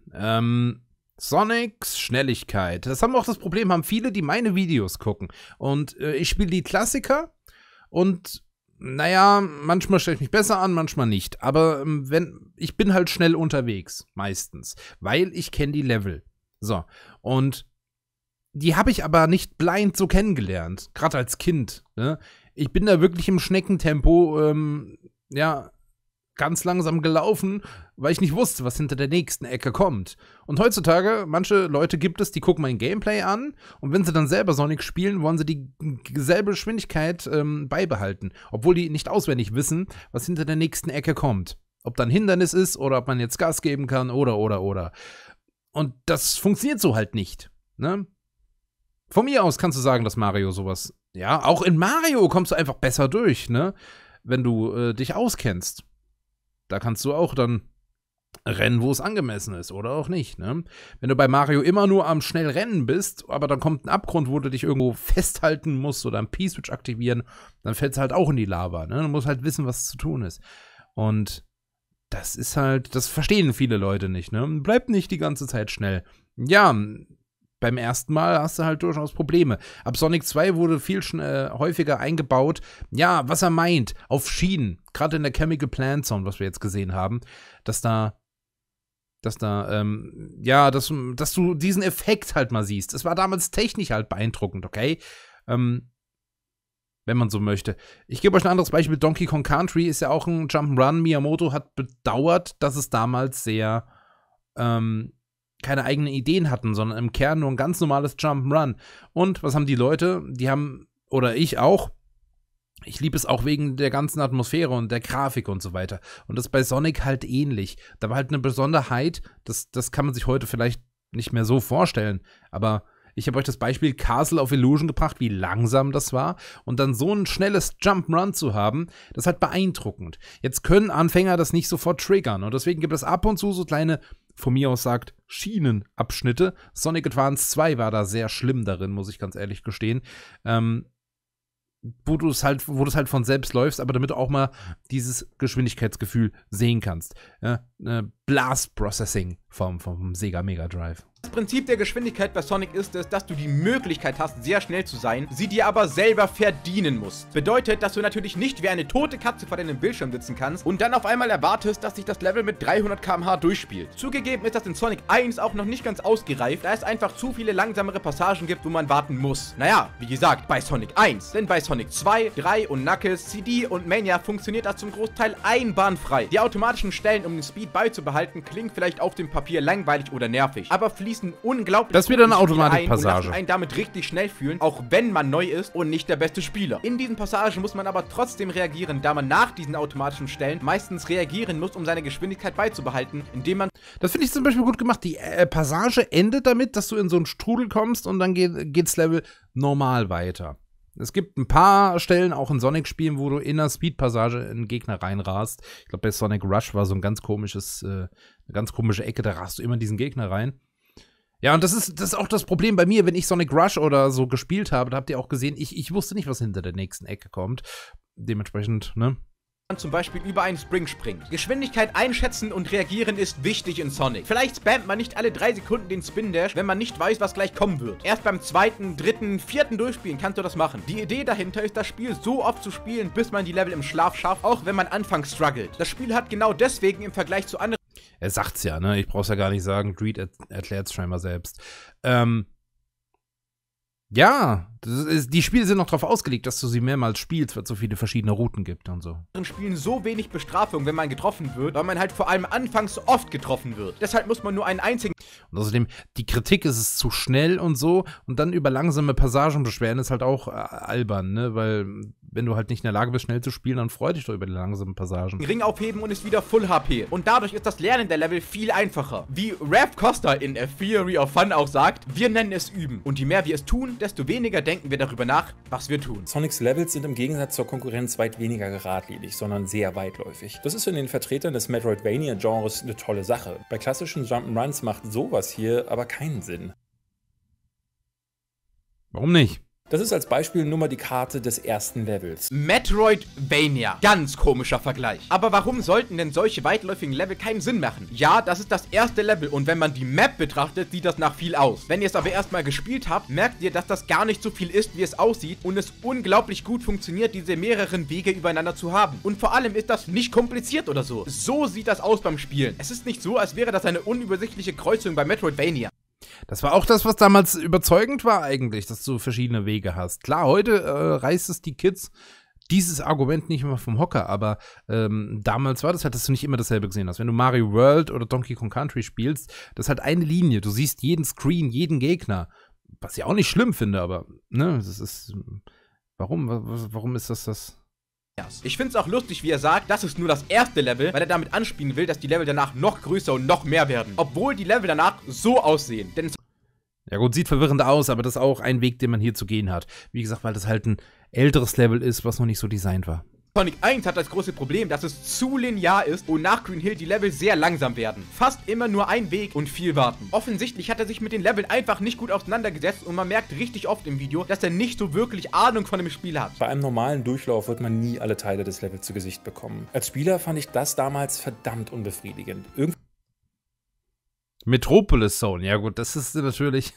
Sonics Schnelligkeit. Das haben auch das Problem, haben viele, die meine Videos gucken. Und ich spiele die Klassiker und naja, manchmal stelle ich mich besser an, manchmal nicht. Aber ich bin halt schnell unterwegs, meistens. Weil ich kenne die Level. So, und die habe ich aber nicht blind so kennengelernt. Gerade als Kind. Ne? Ich bin da wirklich im Schneckentempo, ja, ganz langsam gelaufen, weil ich nicht wusste, was hinter der nächsten Ecke kommt. Und heutzutage, manche Leute gibt es, die gucken mein Gameplay an und wenn sie dann selber Sonic spielen, wollen sie dieselbe Geschwindigkeit beibehalten, obwohl die nicht auswendig wissen, was hinter der nächsten Ecke kommt. Ob da ein Hindernis ist oder ob man jetzt Gas geben kann oder. Und das funktioniert so halt nicht, ne? Von mir aus kannst du sagen, dass Mario sowas, ja, auch in Mario kommst du einfach besser durch, ne? Wenn du dich auskennst. Da kannst du auch dann rennen, wo es angemessen ist oder auch nicht, ne? Wenn du bei Mario immer nur am schnell rennen bist, aber dann kommt ein Abgrund, wo du dich irgendwo festhalten musst oder einen P-Switch aktivieren, dann fällst du halt auch in die Lava, ne? Du musst halt wissen, was zu tun ist. Und das ist halt, das verstehen viele Leute nicht, ne? Bleib nicht die ganze Zeit schnell. Ja, beim ersten Mal hast du halt durchaus Probleme. Ab Sonic 2 wurde viel häufiger eingebaut, ja, was er meint, auf Schienen, gerade in der Chemical Plant Zone, was wir jetzt gesehen haben, dass du diesen Effekt halt mal siehst. Es war damals technisch halt beeindruckend, okay? Wenn man so möchte. Ich gebe euch ein anderes Beispiel. Donkey Kong Country ist ja auch ein Jump'n'Run. Miyamoto hat bedauert, dass es damals sehr, keine eigenen Ideen hatten, sondern im Kern nur ein ganz normales Jump'n'Run. Und was haben die Leute? Die haben, oder ich auch, ich liebe es auch wegen der ganzen Atmosphäre und der Grafik und so weiter. Und das ist bei Sonic halt ähnlich. Da war halt eine Besonderheit, das kann man sich heute vielleicht nicht mehr so vorstellen, aber ich habe euch das Beispiel Castle of Illusion gebracht, wie langsam das war. Und dann so ein schnelles Jump'n'Run zu haben, das ist halt beeindruckend. Jetzt können Anfänger das nicht sofort triggern. Und deswegen gibt es ab und zu so kleine, von mir aus sagt, Schienenabschnitte. Sonic Advance 2 war da sehr schlimm darin, muss ich ganz ehrlich gestehen. Wo du es halt von selbst läufst, aber damit du auch mal dieses Geschwindigkeitsgefühl sehen kannst. Blast Processing vom Sega Mega Drive. Das Prinzip der Geschwindigkeit bei Sonic ist es, dass du die Möglichkeit hast, sehr schnell zu sein, sie dir aber selber verdienen musst. Bedeutet, dass du natürlich nicht wie eine tote Katze vor deinem Bildschirm sitzen kannst und dann auf einmal erwartest, dass sich das Level mit 300 km/h durchspielt. Zugegeben ist das in Sonic 1 auch noch nicht ganz ausgereift, da es einfach zu viele langsamere Passagen gibt, wo man warten muss. Naja, wie gesagt, bei Sonic 1. Denn bei Sonic 2, 3 und Knuckles, CD und Mania funktioniert das zum Großteil einbahnfrei. Die automatischen Stellen, um den Speed beizubehalten, klingen vielleicht auf dem Papier langweilig oder nervig, aber fließen unglaublich. Das ist wieder eine Automatikpassage. Und lassen einen damit richtig schnell fühlen, auch wenn man neu ist und nicht der beste Spieler. In diesen Passagen muss man aber trotzdem reagieren, da man nach diesen automatischen Stellen meistens reagieren muss, um seine Geschwindigkeit beizubehalten, indem man... Das finde ich zum Beispiel gut gemacht. Die Passage endet damit, dass du in so einen Strudel kommst und dann geht's Level normal weiter. Es gibt ein paar Stellen, auch in Sonic-Spielen, wo du in einer Speed-Passage in einen Gegner reinrast. Ich glaube, bei Sonic Rush war so ein ganz komisches, eine ganz komische Ecke, da rast du immer in diesen Gegner rein. Ja, und das ist auch das Problem bei mir, wenn ich Sonic Rush oder so gespielt habe, da habt ihr auch gesehen, ich wusste nicht, was hinter der nächsten Ecke kommt. Dementsprechend, ne? Zum Beispiel über einen Spring springt. Geschwindigkeit einschätzen und reagieren ist wichtig in Sonic. Vielleicht spammt man nicht alle 3 Sekunden den Spin Dash, wenn man nicht weiß, was gleich kommen wird. Erst beim 2., 3., 4. Durchspielen kannst du das machen. Die Idee dahinter ist, das Spiel so oft zu spielen, bis man die Level im Schlaf schafft, auch wenn man anfangs struggelt. Das Spiel hat genau deswegen im Vergleich zu anderen... Er sagt's ja, ne? Ich brauch's ja gar nicht sagen. Dreed erklärt's scheinbar selbst. Ja, die Spiele sind noch darauf ausgelegt, dass du sie mehrmals spielst, weil es so viele verschiedene Routen gibt und so. Spielen so wenig Bestrafung, wenn man getroffen wird, weil man halt vor allem anfangs oft getroffen wird. Deshalb muss man nur einen einzigen... Und außerdem, die Kritik ist es zu schnell und so, und dann über langsame Passagen beschweren ist halt auch albern, ne, weil wenn du halt nicht in der Lage bist, schnell zu spielen, dann freu dich doch über die langsamen Passagen. Ring aufheben und ist wieder Full HP. Und dadurch ist das Lernen der Level viel einfacher. Wie Raph Costa in A Theory of Fun auch sagt, wir nennen es Üben. Und je mehr wir es tun, desto weniger denken wir darüber nach, was wir tun. Sonics Levels sind im Gegensatz zur Konkurrenz weit weniger geradlinig, sondern sehr weitläufig. Das ist in den Vertretern des Metroidvania-Genres eine tolle Sache. Bei klassischen Jump'n'Runs macht sowas hier aber keinen Sinn. Warum nicht? Das ist als Beispiel nur mal die Karte des ersten Levels. Metroidvania. Ganz komischer Vergleich. Aber warum sollten denn solche weitläufigen Level keinen Sinn machen? Ja, das ist das erste Level und wenn man die Map betrachtet, sieht das nach viel aus. Wenn ihr es aber erstmal gespielt habt, merkt ihr, dass das gar nicht so viel ist, wie es aussieht und es unglaublich gut funktioniert, diese mehreren Wege übereinander zu haben. Und vor allem ist das nicht kompliziert oder so. So sieht das aus beim Spielen. Es ist nicht so, als wäre das eine unübersichtliche Kreuzung bei Metroidvania. Das war auch das, was damals überzeugend war eigentlich, dass du verschiedene Wege hast. Klar, heute reißt es die Kids dieses Argument nicht mehr vom Hocker, aber damals war das halt, dass du nicht immer dasselbe gesehen hast. Wenn du Mario World oder Donkey Kong Country spielst, das ist halt eine Linie. Du siehst jeden Screen, jeden Gegner. Was ich auch nicht schlimm finde, aber, ne, das ist, warum ist das? Ich finde es auch lustig, wie er sagt, das ist nur das erste Level, weil er damit anspielen will, dass die Level danach noch größer und noch mehr werden. Obwohl die Level danach so aussehen. Denn ja gut, sieht verwirrend aus, aber das ist auch ein Weg, den man hier zu gehen hat. Wie gesagt, weil das halt ein älteres Level ist, was noch nicht so designt war. Sonic 1 hat das große Problem, dass es zu linear ist und nach Green Hill die Level sehr langsam werden. Fast immer nur ein Weg und viel warten. Offensichtlich hat er sich mit den Leveln einfach nicht gut auseinandergesetzt und man merkt richtig oft im Video, dass er nicht so wirklich Ahnung von dem Spiel hat. Bei einem normalen Durchlauf wird man nie alle Teile des Levels zu Gesicht bekommen. Als Spieler fand ich das damals verdammt unbefriedigend. Metropolis Zone, ja gut, das ist natürlich...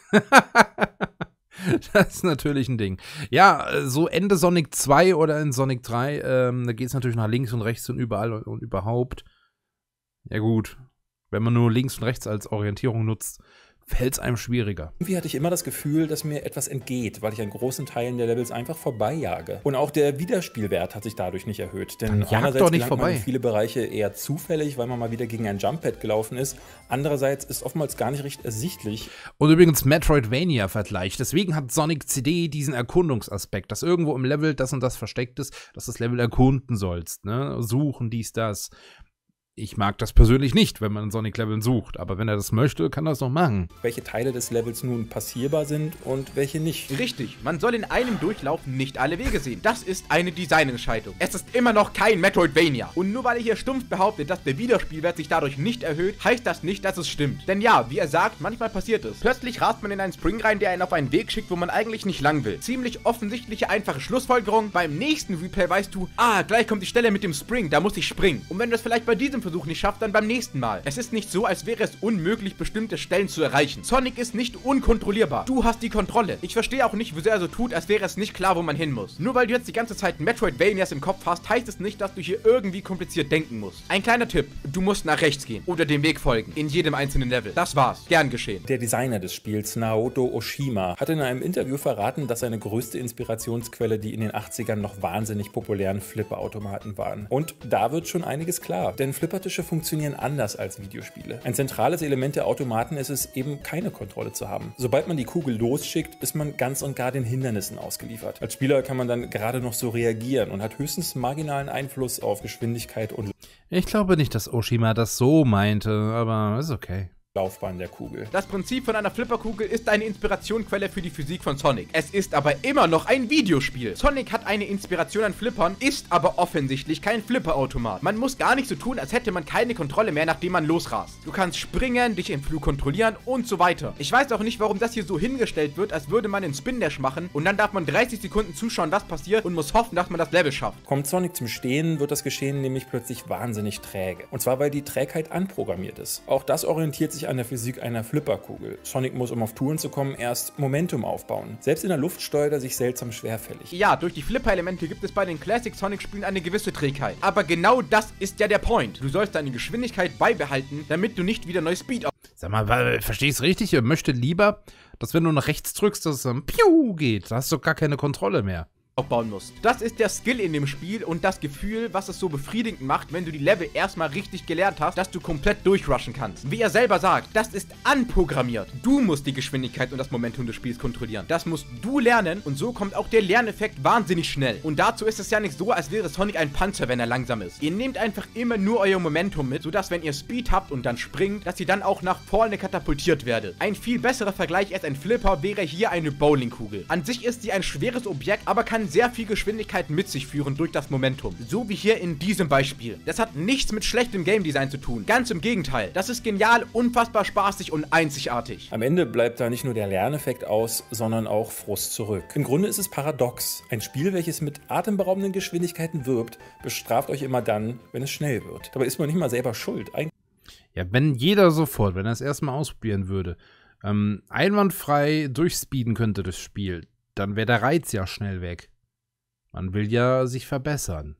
Das ist natürlich ein Ding. Ja, so Ende Sonic 2 oder in Sonic 3, da geht es natürlich nach links und rechts und überall und überhaupt. Ja gut, wenn man nur links und rechts als Orientierung nutzt, fällt es einem schwieriger. Irgendwie hatte ich immer das Gefühl, dass mir etwas entgeht, weil ich an großen Teilen der Levels einfach vorbeijage. Und auch der Wiederspielwert hat sich dadurch nicht erhöht. Denn einerseits gelangt man in viele Bereiche eher zufällig, weil man mal wieder gegen ein Jump-Pad gelaufen ist. Andererseits ist oftmals gar nicht recht ersichtlich. Und übrigens Metroidvania-Vergleich. Deswegen hat Sonic CD diesen Erkundungsaspekt, dass irgendwo im Level das und das versteckt ist, dass du das Level erkunden sollst. Ne? Suchen, dies, das. Ich mag das persönlich nicht, wenn man Sonic-Leveln sucht, aber wenn er das möchte, kann er es noch machen. Welche Teile des Levels nun passierbar sind und welche nicht. Richtig, man soll in einem Durchlauf nicht alle Wege sehen. Das ist eine Designentscheidung. Es ist immer noch kein Metroidvania. Und nur weil er hier stumpf behauptet, dass der Wiederspielwert sich dadurch nicht erhöht, heißt das nicht, dass es stimmt. Denn ja, wie er sagt, manchmal passiert es. Plötzlich rast man in einen Spring rein, der einen auf einen Weg schickt, wo man eigentlich nicht lang will. Ziemlich offensichtliche, einfache Schlussfolgerung. Beim nächsten Replay weißt du, gleich kommt die Stelle mit dem Spring, da muss ich springen. Und wenn du es vielleicht bei diesem Versuch nicht schafft, dann beim nächsten Mal. Es ist nicht so, als wäre es unmöglich, bestimmte Stellen zu erreichen. Sonic ist nicht unkontrollierbar. Du hast die Kontrolle. Ich verstehe auch nicht, wieso er so tut, als wäre es nicht klar, wo man hin muss. Nur weil du jetzt die ganze Zeit Metroidvanias im Kopf hast, heißt es nicht, dass du hier irgendwie kompliziert denken musst. Ein kleiner Tipp. Du musst nach rechts gehen oder dem Weg folgen. In jedem einzelnen Level. Das war's. Gern geschehen. Der Designer des Spiels, Naoto Oshima, hat in einem Interview verraten, dass seine größte Inspirationsquelle die in den 80ern noch wahnsinnig populären Flipperautomaten waren. Und da wird schon einiges klar. Denn Flippertische funktionieren anders als Videospiele. Ein zentrales Element der Automaten ist es, eben keine Kontrolle zu haben. Sobald man die Kugel losschickt, ist man ganz und gar den Hindernissen ausgeliefert. Als Spieler kann man dann gerade noch so reagieren und hat höchstens marginalen Einfluss auf Geschwindigkeit und... Ich glaube nicht, dass Oshima das so meinte, aber ist okay. Laufbahn der Kugel. Das Prinzip von einer Flipperkugel ist eine Inspirationsquelle für die Physik von Sonic. Es ist aber immer noch ein Videospiel. Sonic hat eine Inspiration an Flippern, ist aber offensichtlich kein Flipperautomat. Man muss gar nicht so tun, als hätte man keine Kontrolle mehr, nachdem man losrast. Du kannst springen, dich im Flug kontrollieren und so weiter. Ich weiß auch nicht, warum das hier so hingestellt wird, als würde man einen Spin-Dash machen und dann darf man 30 Sekunden zuschauen, was passiert und muss hoffen, dass man das Level schafft. Kommt Sonic zum Stehen, wird das Geschehen nämlich plötzlich wahnsinnig träge. Und zwar, weil die Trägheit anprogrammiert ist. Auch das orientiert sich an der Physik einer Flipperkugel. Sonic muss, um auf Touren zu kommen, erst Momentum aufbauen. Selbst in der Luft steuert er sich seltsam schwerfällig. Ja, durch die Flipper-Elemente gibt es bei den Classic Sonic-Spielen eine gewisse Trägheit. Aber genau das ist ja der Point. Du sollst deine Geschwindigkeit beibehalten, damit du nicht wieder neues Speed auf... Sag mal, verstehe ich es richtig? Er möchte lieber, dass wenn du nach rechts drückst, dass es dann Piu geht. Da hast du gar keine Kontrolle mehr. Aufbauen musst. Das ist der Skill in dem Spiel und das Gefühl, was es so befriedigend macht, wenn du die Level erstmal richtig gelernt hast, dass du komplett durchrushen kannst. Wie er selber sagt, das ist anprogrammiert. Du musst die Geschwindigkeit und das Momentum des Spiels kontrollieren. Das musst du lernen und so kommt auch der Lerneffekt wahnsinnig schnell. Und dazu ist es ja nicht so, als wäre Sonic ein Panzer, wenn er langsam ist. Ihr nehmt einfach immer nur euer Momentum mit, sodass wenn ihr Speed habt und dann springt, dass ihr dann auch nach vorne katapultiert werdet. Ein viel besserer Vergleich als ein Flipper wäre hier eine Bowlingkugel. An sich ist sie ein schweres Objekt, aber kann sehr viel Geschwindigkeit mit sich führen durch das Momentum. So wie hier in diesem Beispiel. Das hat nichts mit schlechtem Game Design zu tun. Ganz im Gegenteil. Das ist genial, unfassbar spaßig und einzigartig. Am Ende bleibt da nicht nur der Lerneffekt aus, sondern auch Frust zurück. Im Grunde ist es paradox. Ein Spiel, welches mit atemberaubenden Geschwindigkeiten wirbt, bestraft euch immer dann, wenn es schnell wird. Dabei ist man nicht mal selber schuld. Ja, wenn jeder sofort, wenn er es erstmal ausprobieren würde, einwandfrei durchspeeden könnte das Spiel, dann wäre der Reiz ja schnell weg. Man will ja sich verbessern.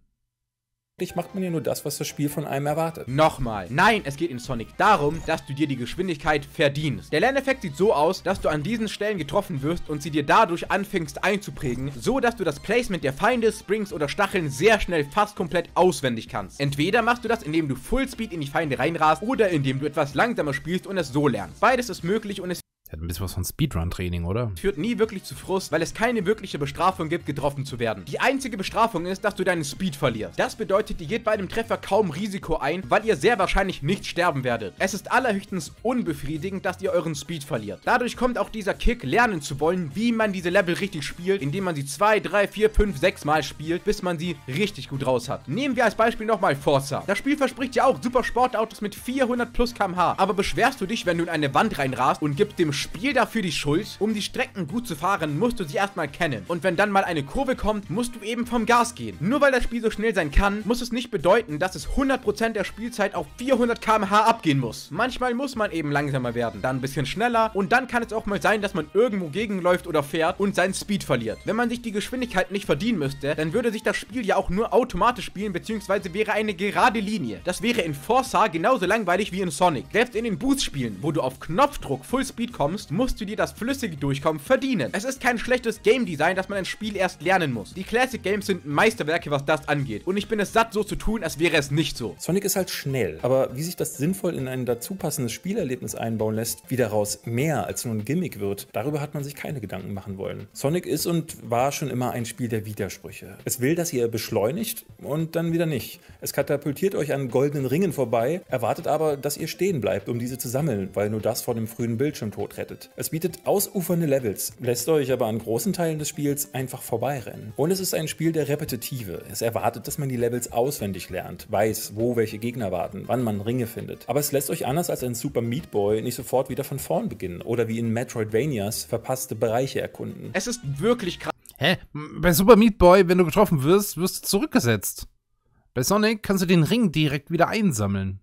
Macht man ja nur das, was das Spiel von einem erwartet. Nochmal. Nein, es geht in Sonic darum, dass du dir die Geschwindigkeit verdienst. Der Lerneffekt sieht so aus, dass du an diesen Stellen getroffen wirst und sie dir dadurch anfängst einzuprägen, so dass du das Placement der Feinde, Springs oder Stacheln sehr schnell fast komplett auswendig kannst. Entweder machst du das, indem du Fullspeed in die Feinde reinrast oder indem du etwas langsamer spielst und es so lernst. Beides ist möglich und es hat ein bisschen was von Speedrun-Training, oder? Führt nie wirklich zu Frust, weil es keine wirkliche Bestrafung gibt, getroffen zu werden. Die einzige Bestrafung ist, dass du deinen Speed verlierst. Das bedeutet, ihr geht bei einem Treffer kaum Risiko ein, weil ihr sehr wahrscheinlich nicht sterben werdet. Es ist allerhöchstens unbefriedigend, dass ihr euren Speed verliert. Dadurch kommt auch dieser Kick, lernen zu wollen, wie man diese Level richtig spielt, indem man sie 2, 3, 4, 5, 6 Mal spielt, bis man sie richtig gut raus hat. Nehmen wir als Beispiel nochmal Forza. Das Spiel verspricht ja auch super Sportautos mit 400 plus km/h. Aber beschwerst du dich, wenn du in eine Wand reinrast und gibst dem Spiel dafür die Schuld? Um die Strecken gut zu fahren, musst du sie erstmal kennen. Und wenn dann mal eine Kurve kommt, musst du eben vom Gas gehen. Nur weil das Spiel so schnell sein kann, muss es nicht bedeuten, dass es 100% der Spielzeit auf 400 km/h abgehen muss. Manchmal muss man eben langsamer werden, dann ein bisschen schneller und dann kann es auch mal sein, dass man irgendwo gegenläuft oder fährt und seinen Speed verliert. Wenn man sich die Geschwindigkeit nicht verdienen müsste, dann würde sich das Spiel ja auch nur automatisch spielen, beziehungsweise wäre eine gerade Linie. Das wäre in Forza genauso langweilig wie in Sonic. Selbst in den Boost-Spielen, wo du auf Knopfdruck Fullspeed kommst, musst du dir das flüssige Durchkommen verdienen. Es ist kein schlechtes Game Design, dass man ein Spiel erst lernen muss. Die Classic Games sind Meisterwerke, was das angeht. Und ich bin es satt, so zu tun, als wäre es nicht so. Sonic ist halt schnell, aber wie sich das sinnvoll in ein dazu passendes Spielerlebnis einbauen lässt, wie daraus mehr als nur ein Gimmick wird, darüber hat man sich keine Gedanken machen wollen. Sonic ist und war schon immer ein Spiel der Widersprüche. Es will, dass ihr beschleunigt und dann wieder nicht. Es katapultiert euch an goldenen Ringen vorbei, erwartet aber, dass ihr stehen bleibt, um diese zu sammeln, weil nur das vor dem frühen Bildschirmtod rettet. Es bietet ausufernde Levels, lässt euch aber an großen Teilen des Spiels einfach vorbeirennen. Und es ist ein Spiel der Repetitive. Es erwartet, dass man die Levels auswendig lernt, weiß, wo welche Gegner warten, wann man Ringe findet. Aber es lässt euch anders als ein Super Meat Boy nicht sofort wieder von vorn beginnen oder wie in Metroidvanias verpasste Bereiche erkunden. Es ist wirklich krass. Hä? Bei Super Meat Boy, wenn du getroffen wirst, wirst du zurückgesetzt. Bei Sonic kannst du den Ring direkt wieder einsammeln.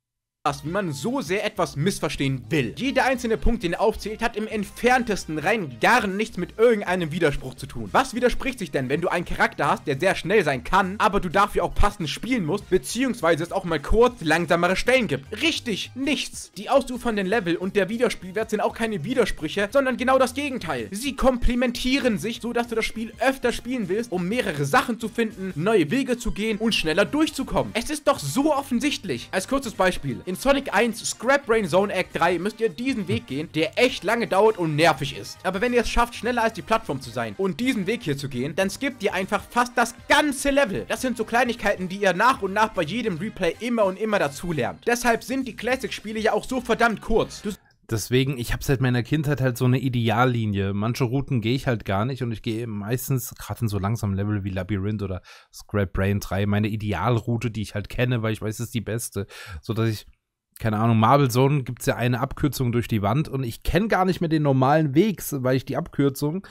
Wie man so sehr etwas missverstehen will. Jeder einzelne Punkt, den er aufzählt, hat im entferntesten rein gar nichts mit irgendeinem Widerspruch zu tun. Was widerspricht sich denn, wenn du einen Charakter hast, der sehr schnell sein kann, aber du dafür auch passend spielen musst, beziehungsweise es auch mal kurz langsamere Stellen gibt? Richtig, nichts. Die ausufernden Level und der Wiederspielwert sind auch keine Widersprüche, sondern genau das Gegenteil. Sie komplementieren sich, so dass du das Spiel öfter spielen willst, um mehrere Sachen zu finden, neue Wege zu gehen und schneller durchzukommen. Es ist doch so offensichtlich. Als kurzes Beispiel. In Sonic 1 Scrap Brain Zone Act 3 müsst ihr diesen Weg gehen, der echt lange dauert und nervig ist. Aber wenn ihr es schafft, schneller als die Plattform zu sein und diesen Weg hier zu gehen, dann skippt ihr einfach fast das ganze Level. Das sind so Kleinigkeiten, die ihr nach und nach bei jedem Replay immer und immer dazulernt. Deshalb sind die Classic-Spiele ja auch so verdammt kurz. Deswegen, ich habe seit meiner Kindheit halt so eine Ideallinie. Manche Routen gehe ich halt gar nicht und ich gehe meistens, gerade in so langsamen Level wie Labyrinth oder Scrap Brain 3, meine Idealroute, die ich halt kenne, weil ich weiß, es ist die beste. So dass ich, keine Ahnung, Marble Zone gibt es ja eine Abkürzung durch die Wand und ich kenne gar nicht mehr den normalen Weg, weil ich die Abkürzung,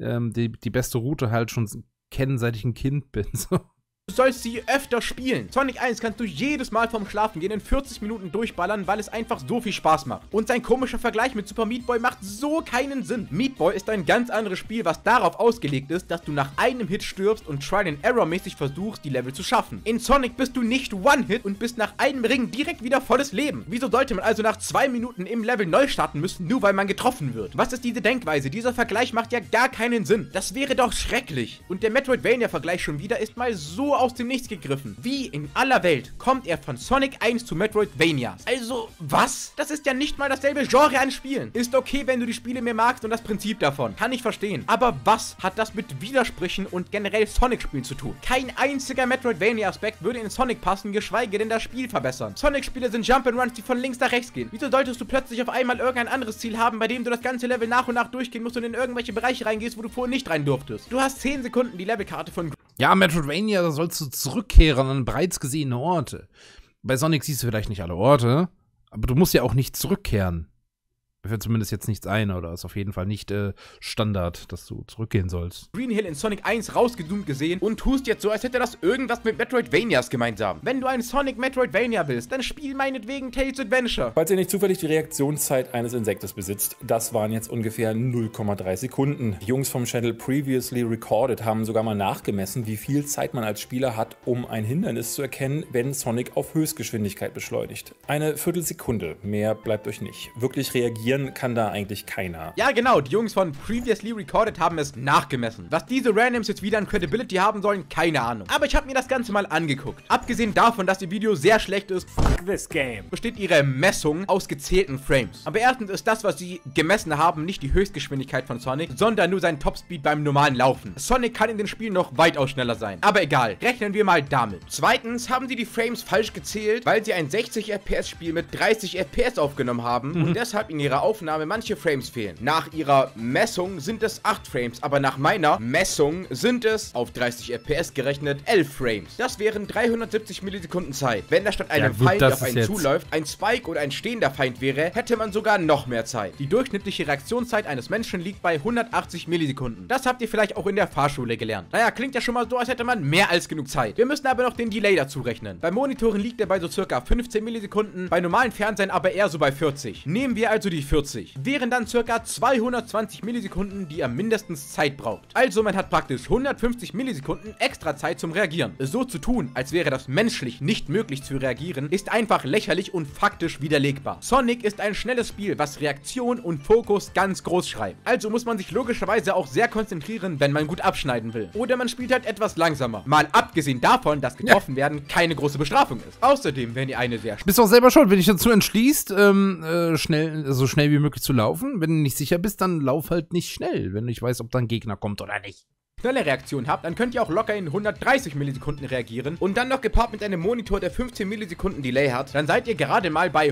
die beste Route halt schon kenne, seit ich ein Kind bin. So. Du sollst sie öfter spielen. Sonic 1 kannst du jedes Mal vorm Schlafengehen in 40 Minuten durchballern, weil es einfach so viel Spaß macht. Und sein komischer Vergleich mit Super Meat Boy macht so keinen Sinn. Meat Boy ist ein ganz anderes Spiel, was darauf ausgelegt ist, dass du nach einem Hit stirbst und Trial-and-Error-mäßig versuchst, die Level zu schaffen. In Sonic bist du nicht One-Hit und bist nach einem Ring direkt wieder volles Leben. Wieso sollte man also nach 2 Minuten im Level neu starten müssen, nur weil man getroffen wird? Was ist diese Denkweise? Dieser Vergleich macht ja gar keinen Sinn. Das wäre doch schrecklich. Und der Metroidvania-Vergleich schon wieder ist mal so aus dem Nichts gegriffen. Wie in aller Welt kommt er von Sonic 1 zu Metroidvania? Also, was? Das ist ja nicht mal dasselbe Genre an Spielen. Ist okay, wenn du die Spiele mehr magst und das Prinzip davon. Kann ich verstehen. Aber was hat das mit Widersprüchen und generell Sonic-Spielen zu tun? Kein einziger Metroidvania-Aspekt würde in Sonic passen, geschweige denn das Spiel verbessern. Sonic-Spiele sind Jump'n'Runs, die von links nach rechts gehen. Wieso solltest du plötzlich auf einmal irgendein anderes Ziel haben, bei dem du das ganze Level nach und nach durchgehen musst und in irgendwelche Bereiche reingehst, wo du vorher nicht rein durftest? Du hast 10 Sekunden die Levelkarte von... Ja, Metroidvania, da sollst du zurückkehren an bereits gesehene Orte. Bei Sonic siehst du vielleicht nicht alle Orte, aber du musst ja auch nicht zurückkehren. Mir fällt zumindest jetzt nichts ein, oder ist auf jeden Fall nicht Standard, dass du zurückgehen sollst. Green Hill in Sonic 1 rausgezoomt gesehen und tust jetzt so, als hätte das irgendwas mit Metroidvanias gemeinsam. Wenn du ein Sonic Metroidvania willst, dann spiel meinetwegen Tails Adventure. Falls ihr nicht zufällig die Reaktionszeit eines Insektes besitzt, das waren jetzt ungefähr 0,3 Sekunden. Die Jungs vom Channel Previously Recorded haben sogar mal nachgemessen, wie viel Zeit man als Spieler hat, um ein Hindernis zu erkennen, wenn Sonic auf Höchstgeschwindigkeit beschleunigt. Eine Viertelsekunde, mehr bleibt euch nicht. Wirklich reagieren kann da eigentlich keiner. Ja genau, die Jungs von Previously Recorded haben es nachgemessen. Was diese Randoms jetzt wieder an Credibility haben sollen, keine Ahnung. Aber ich habe mir das Ganze mal angeguckt. Abgesehen davon, dass ihr Video sehr schlecht ist, This game. besteht ihre Messung aus gezählten Frames. Aber erstens ist das, was sie gemessen haben, nicht die Höchstgeschwindigkeit von Sonic, sondern nur sein Topspeed beim normalen Laufen. Sonic kann in den Spielen noch weitaus schneller sein. Aber egal, rechnen wir mal damit. Zweitens haben sie die Frames falsch gezählt, weil sie ein 60 FPS Spiel mit 30 FPS aufgenommen haben und deshalb in ihrer Aufnahme manche Frames fehlen. Nach ihrer Messung sind es 8 Frames, aber nach meiner Messung sind es, auf 30 FPS gerechnet, 11 Frames. Das wären 370 Millisekunden Zeit. Wenn da statt einem Feind, der auf einen zuläuft, ein Spike oder ein stehender Feind wäre, hätte man sogar noch mehr Zeit. Die durchschnittliche Reaktionszeit eines Menschen liegt bei 180 Millisekunden. Das habt ihr vielleicht auch in der Fahrschule gelernt. Naja, klingt ja schon mal so, als hätte man mehr als genug Zeit. Wir müssen aber noch den Delay dazu rechnen. Bei Monitoren liegt er bei so circa 15 Millisekunden, bei normalen Fernsehen aber eher so bei 40. Nehmen wir also die 40. Wären dann circa 220 Millisekunden, die er mindestens Zeit braucht. Also man hat praktisch 150 Millisekunden extra Zeit zum Reagieren. So zu tun, als wäre das menschlich nicht möglich zu reagieren, ist einfach lächerlich und faktisch widerlegbar. Sonic ist ein schnelles Spiel, was Reaktion und Fokus ganz groß schreibt. Also muss man sich logischerweise auch sehr konzentrieren, wenn man gut abschneiden will. Oder man spielt halt etwas langsamer. Mal abgesehen davon, dass getroffen werden keine große Bestrafung ist. Außerdem, wenn ihr eine sehr... Bist auch selber schuld, wenn dich dazu entschließt, so schnell wie möglich zu laufen. Wenn du nicht sicher bist, dann lauf halt nicht schnell, wenn du nicht weißt, ob da ein Gegner kommt oder nicht. Schnelle Reaktion habt, dann könnt ihr auch locker in 130 Millisekunden reagieren und dann noch gepaart mit einem Monitor, der 15 Millisekunden Delay hat, dann seid ihr gerade mal bei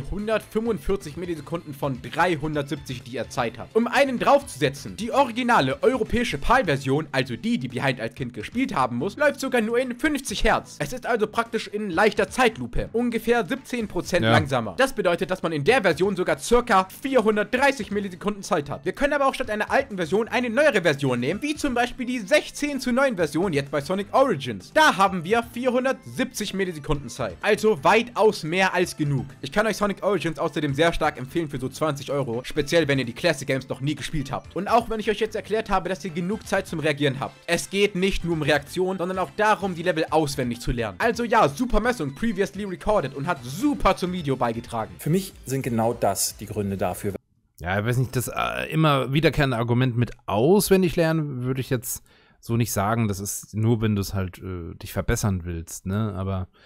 145 Millisekunden von 370, die ihr Zeit habt. Um einen draufzusetzen, die originale europäische PAL-Version, also die Behind als Kind gespielt haben muss, läuft sogar nur in 50 Hertz. Es ist also praktisch in leichter Zeitlupe, ungefähr 17% langsamer. Das bedeutet, dass man in der Version sogar circa 430 Millisekunden Zeit hat. Wir können aber auch statt einer alten Version eine neuere Version nehmen, wie zum Beispiel die 16:9 Version jetzt bei Sonic Origins. Da haben wir 470 Millisekunden Zeit. Also weitaus mehr als genug. Ich kann euch Sonic Origins außerdem sehr stark empfehlen für so 20 €, speziell wenn ihr die Classic Games noch nie gespielt habt. Und auch wenn ich euch jetzt erklärt habe, dass ihr genug Zeit zum Reagieren habt. Es geht nicht nur um Reaktion, sondern auch darum, die Level auswendig zu lernen. Also ja, super Messung, previously recorded und hat super zum Video beigetragen. Für mich sind genau das die Gründe dafür. Ja, ich weiß nicht, das immer wiederkehrende Argument mit auswendig lernen würde ich jetzt so nicht sagen. Das ist nur, wenn du es halt dich verbessern willst, ne? Aber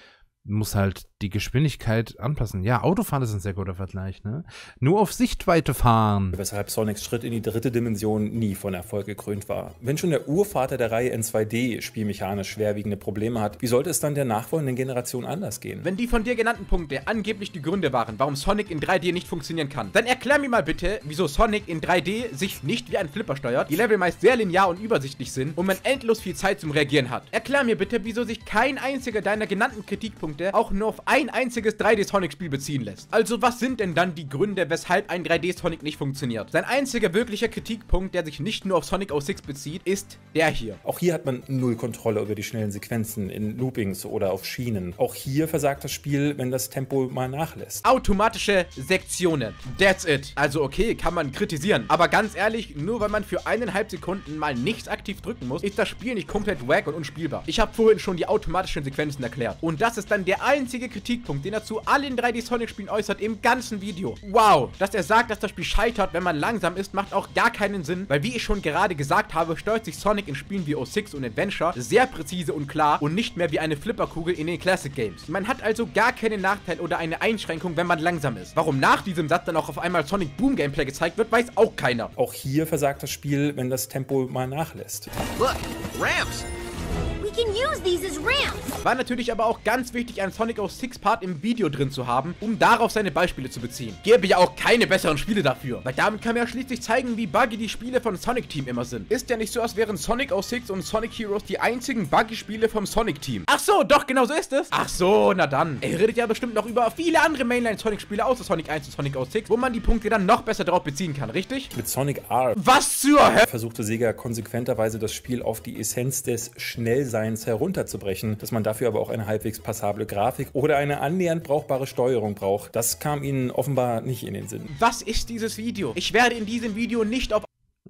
muss halt die Geschwindigkeit anpassen. Ja, Autofahren ist ein sehr guter Vergleich, ne? Nur auf Sichtweite fahren. Weshalb Sonics Schritt in die 3. Dimension nie von Erfolg gekrönt war. Wenn schon der Urvater der Reihe in 2D spielmechanisch schwerwiegende Probleme hat, wie sollte es dann der nachfolgenden Generation anders gehen? Wenn die von dir genannten Punkte angeblich die Gründe waren, warum Sonic in 3D nicht funktionieren kann, dann erklär mir mal bitte, wieso Sonic in 3D sich nicht wie ein Flipper steuert, die Level meist sehr linear und übersichtlich sind und man endlos viel Zeit zum Reagieren hat. Erklär mir bitte, wieso sich kein einziger deiner genannten Kritikpunkte auch nur auf ein einziges 3D-Sonic-Spiel beziehen lässt. Also was sind denn dann die Gründe, weshalb ein 3D-Sonic nicht funktioniert? Sein einziger wirklicher Kritikpunkt, der sich nicht nur auf Sonic 06 bezieht, ist der hier. Auch hier hat man null Kontrolle über die schnellen Sequenzen in Loopings oder auf Schienen. Auch hier versagt das Spiel, wenn das Tempo mal nachlässt. Automatische Sektionen. That's it. Also okay, kann man kritisieren. Aber ganz ehrlich, nur weil man für 1,5 Sekunden mal nichts aktiv drücken muss, ist das Spiel nicht komplett wack und unspielbar. Ich habe vorhin schon die automatischen Sequenzen erklärt. Und das ist dann der einzige Kritikpunkt, den er zu allen 3D-Sonic-Spielen äußert im ganzen Video. Wow. Dass er sagt, dass das Spiel scheitert, wenn man langsam ist, macht auch gar keinen Sinn, weil wie ich schon gerade gesagt habe, steuert sich Sonic in Spielen wie 06 und Adventure sehr präzise und klar und nicht mehr wie eine Flipperkugel in den Classic Games. Man hat also gar keinen Nachteil oder eine Einschränkung, wenn man langsam ist. Warum nach diesem Satz dann auch auf einmal Sonic Boom Gameplay gezeigt wird, weiß auch keiner. Auch hier versagt das Spiel, wenn das Tempo mal nachlässt. Look, ramps! Can use these as ramps. War natürlich aber auch ganz wichtig, einen Sonic 06 Part im Video drin zu haben, um darauf seine Beispiele zu beziehen. Gäbe ja auch keine besseren Spiele dafür, weil damit kann man ja schließlich zeigen, wie buggy die Spiele von Sonic Team immer sind. Ist ja nicht so, als wären Sonic 06 und Sonic Heroes die einzigen buggy Spiele vom Sonic Team. Ach so, doch, genau so ist es. Ach so, na dann. Ihr redet ja bestimmt noch über viele andere Mainline Sonic Spiele außer Sonic 1 und Sonic 06, wo man die Punkte dann noch besser darauf beziehen kann, richtig? Mit Sonic R. Was zur Hölle? Versuchte Sega konsequenterweise das Spiel auf die Essenz des Schnellseins herunterzubrechen, dass man dafür aber auch eine halbwegs passable Grafik oder eine annähernd brauchbare Steuerung braucht. Das kam ihnen offenbar nicht in den Sinn. Was ist dieses Video? Ich werde in diesem Video nicht auf...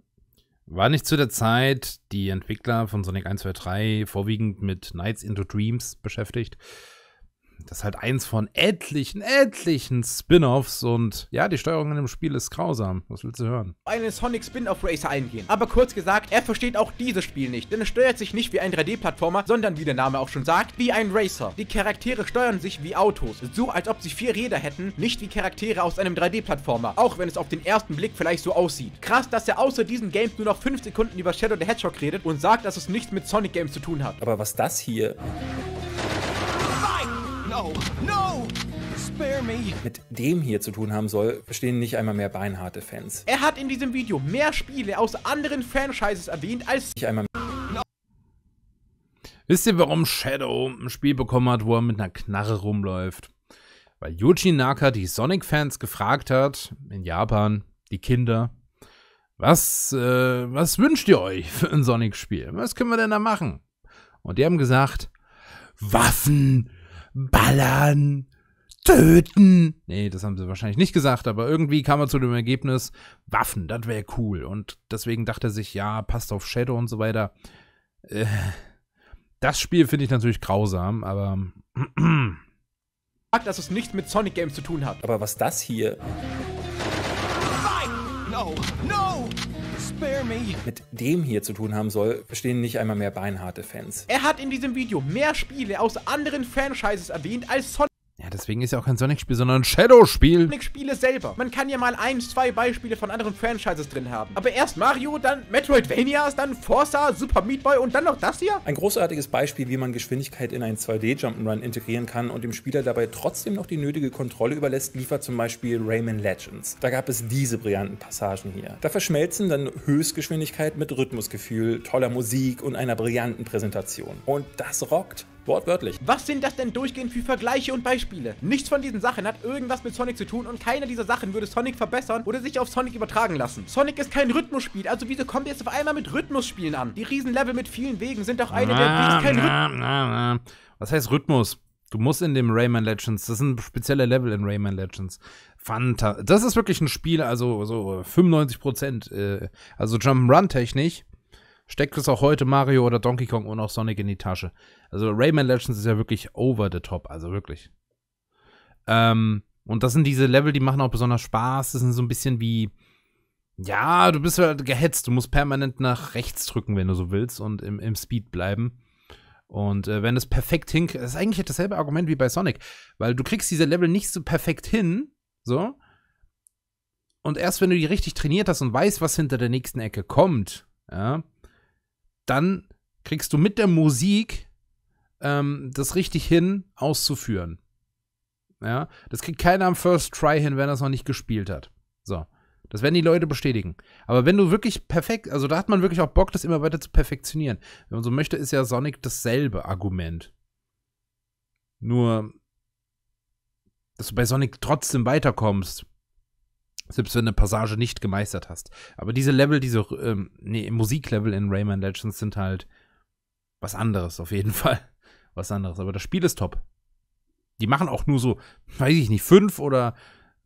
War nicht zu der Zeit die Entwickler von Sonic 1, 2, 3 vorwiegend mit Nights into Dreams beschäftigt? Das ist halt eins von etlichen Spin-Offs und ja, die Steuerung in dem Spiel ist grausam. Was willst du hören? Einen Sonic Spin-Off Racer eingehen. Aber kurz gesagt, er versteht auch dieses Spiel nicht, denn es steuert sich nicht wie ein 3D-Plattformer, sondern wie der Name auch schon sagt, wie ein Racer. Die Charaktere steuern sich wie Autos, so als ob sie 4 Räder hätten, nicht wie Charaktere aus einem 3D-Plattformer, auch wenn es auf den ersten Blick vielleicht so aussieht. Krass, dass er außer diesen Games nur noch 5 Sekunden über Shadow the Hedgehog redet und sagt, dass es nichts mit Sonic Games zu tun hat. Aber was das hier mit dem hier zu tun haben soll, verstehen nicht einmal mehr beinharte Fans. Er hat in diesem Video mehr Spiele aus anderen Franchises erwähnt als... Wisst ihr, warum Shadow ein Spiel bekommen hat, wo er mit einer Knarre rumläuft? Weil Yuji Naka die Sonic-Fans gefragt hat, in Japan, die Kinder, was wünscht ihr euch für ein Sonic-Spiel? Was können wir denn da machen? Und die haben gesagt, Waffen, Ballern, töten. Nee, das haben sie wahrscheinlich nicht gesagt, aber irgendwie kam er zu dem Ergebnis, Waffen, das wäre cool. Und deswegen dachte er sich, ja, passt auf Shadow und so weiter. Das Spiel finde ich natürlich grausam, aber dass es nichts mit Sonic Games zu tun hat. Aber was das hier mit dem hier zu tun haben soll, verstehen nicht einmal mehr beinharte Fans. Er hat in diesem Video mehr Spiele aus anderen Franchises erwähnt als Sonic. Ja, deswegen ist ja auch kein Sonic-Spiel, sondern ein Shadow-Spiel. Sonic-Spiele selber. Man kann ja mal 1, 2 Beispiele von anderen Franchises drin haben. Aber erst Mario, dann Metroidvanias, dann Forza, Super Meat Boy und dann noch das hier? Ein großartiges Beispiel, wie man Geschwindigkeit in einen 2D-Jump'n'Run integrieren kann und dem Spieler dabei trotzdem noch die nötige Kontrolle überlässt, liefert zum Beispiel Rayman Legends. Da gab es diese brillanten Passagen hier. Da verschmelzen dann Höchstgeschwindigkeit mit Rhythmusgefühl, toller Musik und einer brillanten Präsentation. Und das rockt. Wortwörtlich. Was sind das denn durchgehend für Vergleiche und Beispiele? Nichts von diesen Sachen hat irgendwas mit Sonic zu tun und keine dieser Sachen würde Sonic verbessern oder sich auf Sonic übertragen lassen. Sonic ist kein Rhythmusspiel, also wieso kommt ihr jetzt auf einmal mit Rhythmusspielen an? Die Riesenlevel mit vielen Wegen sind doch eine der kein Rhythmus. Was heißt Rhythmus? Du musst in dem Rayman Legends, das sind spezielle Level in Rayman Legends. Das ist wirklich ein Spiel, also so 95%, also Jump'n'Run-technisch. Steckt es auch heute Mario oder Donkey Kong und auch Sonic in die Tasche. Also Rayman Legends ist ja wirklich over the top, also wirklich. Und das sind diese Level, die machen auch besonders Spaß. Das sind so ein bisschen wie, ja, du bist halt gehetzt. Du musst permanent nach rechts drücken, wenn du so willst und im Speed bleiben. Und wenn es perfekt hinkriegt, das ist eigentlich dasselbe Argument wie bei Sonic, weil du kriegst diese Level nicht so perfekt hin, so. Und erst wenn du die richtig trainiert hast und weißt, was hinter der nächsten Ecke kommt, ja, dann kriegst du mit der Musik das richtig hin auszuführen. Ja, das kriegt keiner am First Try hin, wenn er es noch nicht gespielt hat. So, das werden die Leute bestätigen. Aber wenn du wirklich perfekt, also da hat man wirklich auch Bock, das immer weiter zu perfektionieren. Wenn man so möchte, ist ja Sonic dasselbe Argument. Nur, dass du bei Sonic trotzdem weiterkommst, selbst wenn du eine Passage nicht gemeistert hast. Aber diese Level, diese Musiklevel in Rayman Legends sind halt was anderes, auf jeden Fall. Was anderes. Aber das Spiel ist top. Die machen auch nur so, weiß ich nicht, 5 oder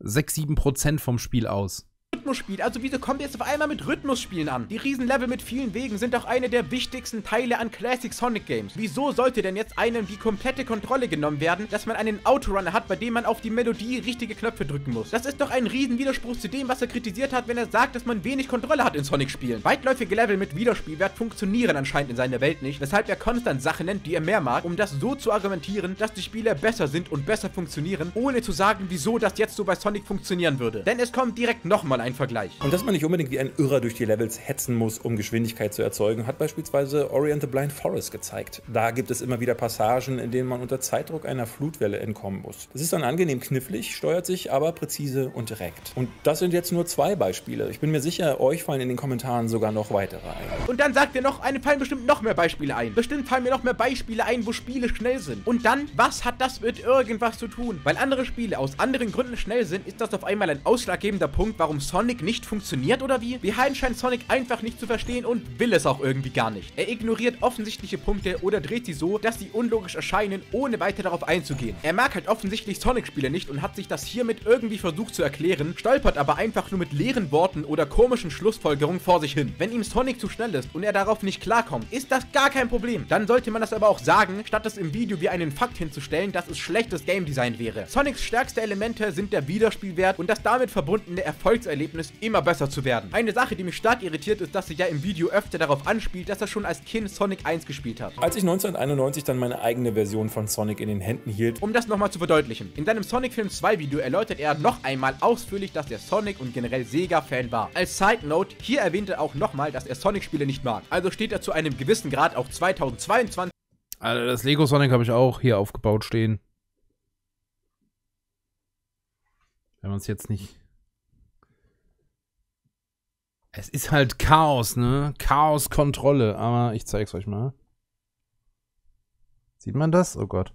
6-7% vom Spiel aus. Rhythmusspiel. Also wieso kommt ihr jetzt auf einmal mit Rhythmusspielen an? Die Riesenlevel mit vielen Wegen sind doch eine der wichtigsten Teile an Classic Sonic Games. Wieso sollte denn jetzt einem die komplette Kontrolle genommen werden, dass man einen Autorunner hat, bei dem man auf die Melodie richtige Knöpfe drücken muss? Das ist doch ein Riesenwiderspruch zu dem, was er kritisiert hat, wenn er sagt, dass man wenig Kontrolle hat in Sonic-Spielen. Weitläufige Level mit Wiederspielwert funktionieren anscheinend in seiner Welt nicht, weshalb er konstant Sachen nennt, die er mehr mag, um das so zu argumentieren, dass die Spiele besser sind und besser funktionieren, ohne zu sagen, wieso das jetzt so bei Sonic funktionieren würde. Denn es kommt direkt nochmal ein Vergleich. Und dass man nicht unbedingt wie ein Irrer durch die Levels hetzen muss, um Geschwindigkeit zu erzeugen, hat beispielsweise Ori and the Blind Forest gezeigt. Da gibt es immer wieder Passagen, in denen man unter Zeitdruck einer Flutwelle entkommen muss. Das ist dann angenehm knifflig, steuert sich aber präzise und direkt. Und das sind jetzt nur 2 Beispiele. Ich bin mir sicher, euch fallen in den Kommentaren sogar noch weitere ein. Und dann sagt ihr noch, einem fallen bestimmt noch mehr Beispiele ein. Bestimmt fallen mir noch mehr Beispiele ein, wo Spiele schnell sind. Und dann, was hat das mit irgendwas zu tun? Weil andere Spiele aus anderen Gründen schnell sind, ist das auf einmal ein ausschlaggebender Punkt, warum Sonic nicht funktioniert oder wie? Behind scheint Sonic einfach nicht zu verstehen und will es auch irgendwie gar nicht. Er ignoriert offensichtliche Punkte oder dreht sie so, dass sie unlogisch erscheinen, ohne weiter darauf einzugehen. Er mag halt offensichtlich Sonic-Spiele nicht und hat sich das hiermit irgendwie versucht zu erklären, stolpert aber einfach nur mit leeren Worten oder komischen Schlussfolgerungen vor sich hin. Wenn ihm Sonic zu schnell ist und er darauf nicht klarkommt, ist das gar kein Problem. Dann sollte man das aber auch sagen, statt es im Video wie einen Fakt hinzustellen, dass es schlechtes Game Design wäre. Sonics stärkste Elemente sind der Wiederspielwert und das damit verbundene Erfolgserlebnis, immer besser zu werden. Eine Sache, die mich stark irritiert, ist, dass er ja im Video öfter darauf anspielt, dass er schon als Kind Sonic 1 gespielt hat. Als ich 1991 dann meine eigene Version von Sonic in den Händen hielt, um das nochmal zu verdeutlichen. In seinem Sonic Film 2 Video erläutert er noch einmal ausführlich, dass er Sonic und generell Sega-Fan war. Als Side Note, hier erwähnt er auch nochmal, dass er Sonic-Spiele nicht mag. Also steht er zu einem gewissen Grad auch 2022. Also das Lego Sonic habe ich auch hier aufgebaut stehen. Wenn man es jetzt nicht... Es ist halt Chaos, ne? Chaos-Kontrolle. Aber ich zeig's euch mal. Sieht man das? Oh Gott.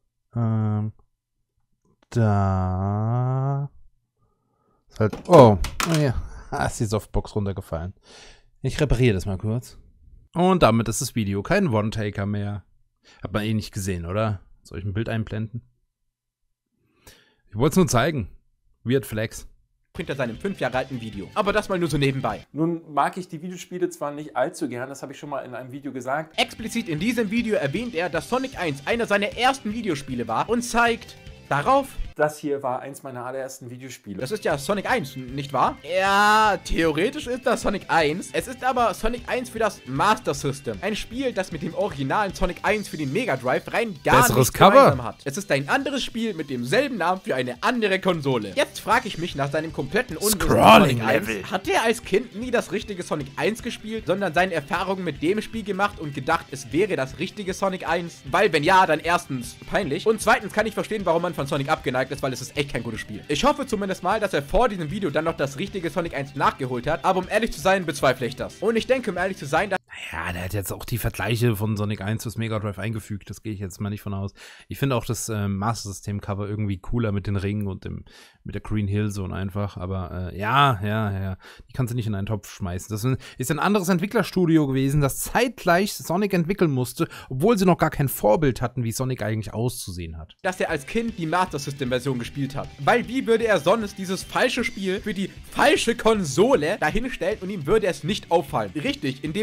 Da. Ist halt. Oh ja. Ist die Softbox runtergefallen. Ich repariere das mal kurz. Und damit ist das Video kein One-Taker mehr. Hat man eh nicht gesehen, oder? Soll ich ein Bild einblenden? Ich wollte es nur zeigen. Weird Flex. Hinter seinem 5 Jahre alten Video. Aber das mal nur so nebenbei. Nun mag ich die Videospiele zwar nicht allzu gern, das habe ich schon mal in einem Video gesagt. Explizit in diesem Video erwähnt er, dass Sonic 1 einer seiner ersten Videospiele war und zeigt darauf... Das hier war eins meiner allerersten Videospiele. Das ist ja Sonic 1, nicht wahr? Ja, theoretisch ist das Sonic 1. Es ist aber Sonic 1 für das Master System. Ein Spiel, das mit dem originalen Sonic 1 für den Mega Drive rein gar nichts gemeinsam hat. Es ist ein anderes Spiel mit demselben Namen für eine andere Konsole. Jetzt frage ich mich nach seinem kompletten Unwissen Sonic 1. Hat er als Kind nie das richtige Sonic 1 gespielt, sondern seine Erfahrungen mit dem Spiel gemacht und gedacht, es wäre das richtige Sonic 1? Weil wenn ja, dann erstens peinlich und zweitens kann ich verstehen, warum man von Sonic abgeneigt ist, weil es ist echt kein gutes Spiel. Ich hoffe zumindest mal, dass er vor diesem Video dann noch das richtige Sonic 1 nachgeholt hat, aber um ehrlich zu sein, bezweifle ich das. Und ich denke, um ehrlich zu sein, dass... Naja, der hat jetzt auch die Vergleiche von Sonic 1 fürs Mega Drive eingefügt, das gehe ich jetzt mal nicht von aus. Ich finde auch das Master System Cover irgendwie cooler mit den Ringen und mit der Green Hill Zone einfach, aber ja, die kannst du nicht in einen Topf schmeißen. Das ist ein anderes Entwicklerstudio gewesen, das zeitgleich Sonic entwickeln musste, obwohl sie noch gar kein Vorbild hatten, wie Sonic eigentlich auszusehen hat. Dass er als Kind die Master System Version gespielt hat. Weil wie würde er sonst dieses falsche Spiel für die falsche Konsole dahinstellen und ihm würde es nicht auffallen? Richtig, indem er exakt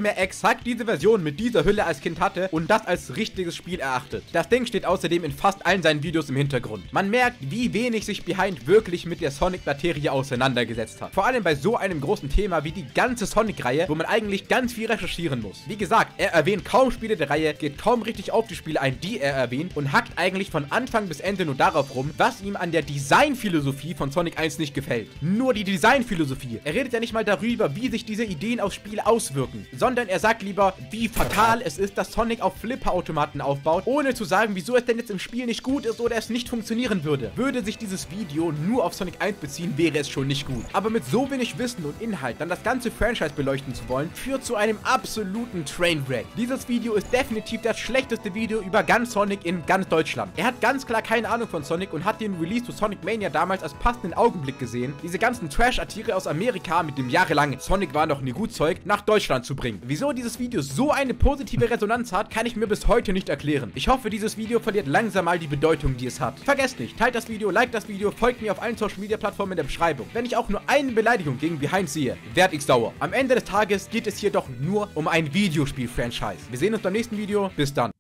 zeigt diese Version mit dieser Hülle als Kind hatte und das als richtiges Spiel erachtet. Das Ding steht außerdem in fast allen seinen Videos im Hintergrund. Man merkt, wie wenig sich Behind wirklich mit der Sonic-Materie auseinandergesetzt hat. Vor allem bei so einem großen Thema wie die ganze Sonic-Reihe, wo man eigentlich ganz viel recherchieren muss. Wie gesagt, er erwähnt kaum Spiele der Reihe, geht kaum richtig auf die Spiele ein, die er erwähnt und hackt eigentlich von Anfang bis Ende nur darauf rum, was ihm an der Designphilosophie von Sonic 1 nicht gefällt. Nur die Designphilosophie. Er redet ja nicht mal darüber, wie sich diese Ideen aufs Spiel auswirken, sondern er sagt lieber, wie fatal es ist, dass Sonic auf Flipperautomaten aufbaut, ohne zu sagen, wieso es denn jetzt im Spiel nicht gut ist oder es nicht funktionieren würde. Würde sich dieses Video nur auf Sonic 1 beziehen, wäre es schon nicht gut. Aber mit so wenig Wissen und Inhalt dann das ganze Franchise beleuchten zu wollen, führt zu einem absoluten Trainwreck. Dieses Video ist definitiv das schlechteste Video über ganz Sonic in ganz Deutschland. Er hat ganz klar keine Ahnung von Sonic und hat den Release zu Sonic Mania damals als passenden Augenblick gesehen, diese ganzen Trash-Artikel aus Amerika mit dem jahrelangen Sonic war noch nie gut Zeug nach Deutschland zu bringen. Wieso dieses Video so eine positive Resonanz hat, kann ich mir bis heute nicht erklären. Ich hoffe, dieses Video verliert langsam mal die Bedeutung, die es hat. Vergesst nicht, teilt das Video, liked das Video, folgt mir auf allen Social Media Plattformen in der Beschreibung. Wenn ich auch nur eine Beleidigung gegen Behind sehe, werd ich's sauer. Am Ende des Tages geht es hier doch nur um ein Videospiel-Franchise. Wir sehen uns beim nächsten Video. Bis dann.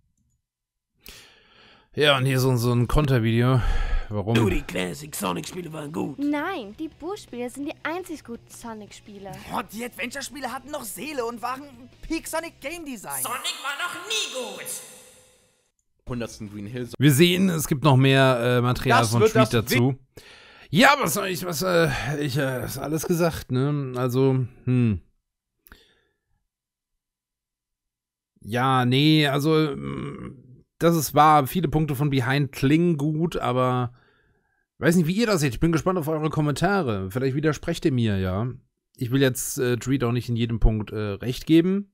Ja, und hier so ein Kontervideo. Warum? Du, die Classic Sonic-Spiele waren gut. Nein, die Boo-Spiele sind die einzig guten Sonic-Spiele. Oh, die Adventure-Spiele hatten noch Seele und waren Peak Sonic Game Design. Sonic war noch nie gut. 100. Green Hill. Wir sehen, es gibt noch mehr Material von Treat dazu. Ja, was soll ich, ist alles gesagt, ne? Also, Ja, nee, also, das ist wahr. Viele Punkte von Behind klingen gut, aber weiß nicht, wie ihr das seht. Ich bin gespannt auf eure Kommentare. Vielleicht widersprecht ihr mir, ja. Ich will jetzt Treat auch nicht in jedem Punkt recht geben.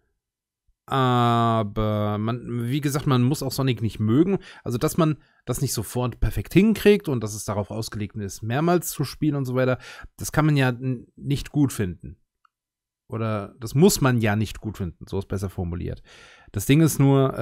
Aber wie gesagt, man muss auch Sonic nicht mögen. Also, dass man das nicht sofort perfekt hinkriegt und dass es darauf ausgelegt ist, mehrmals zu spielen und so weiter, das kann man ja nicht gut finden. Oder das muss man ja nicht gut finden. So ist besser formuliert. Das Ding ist nur,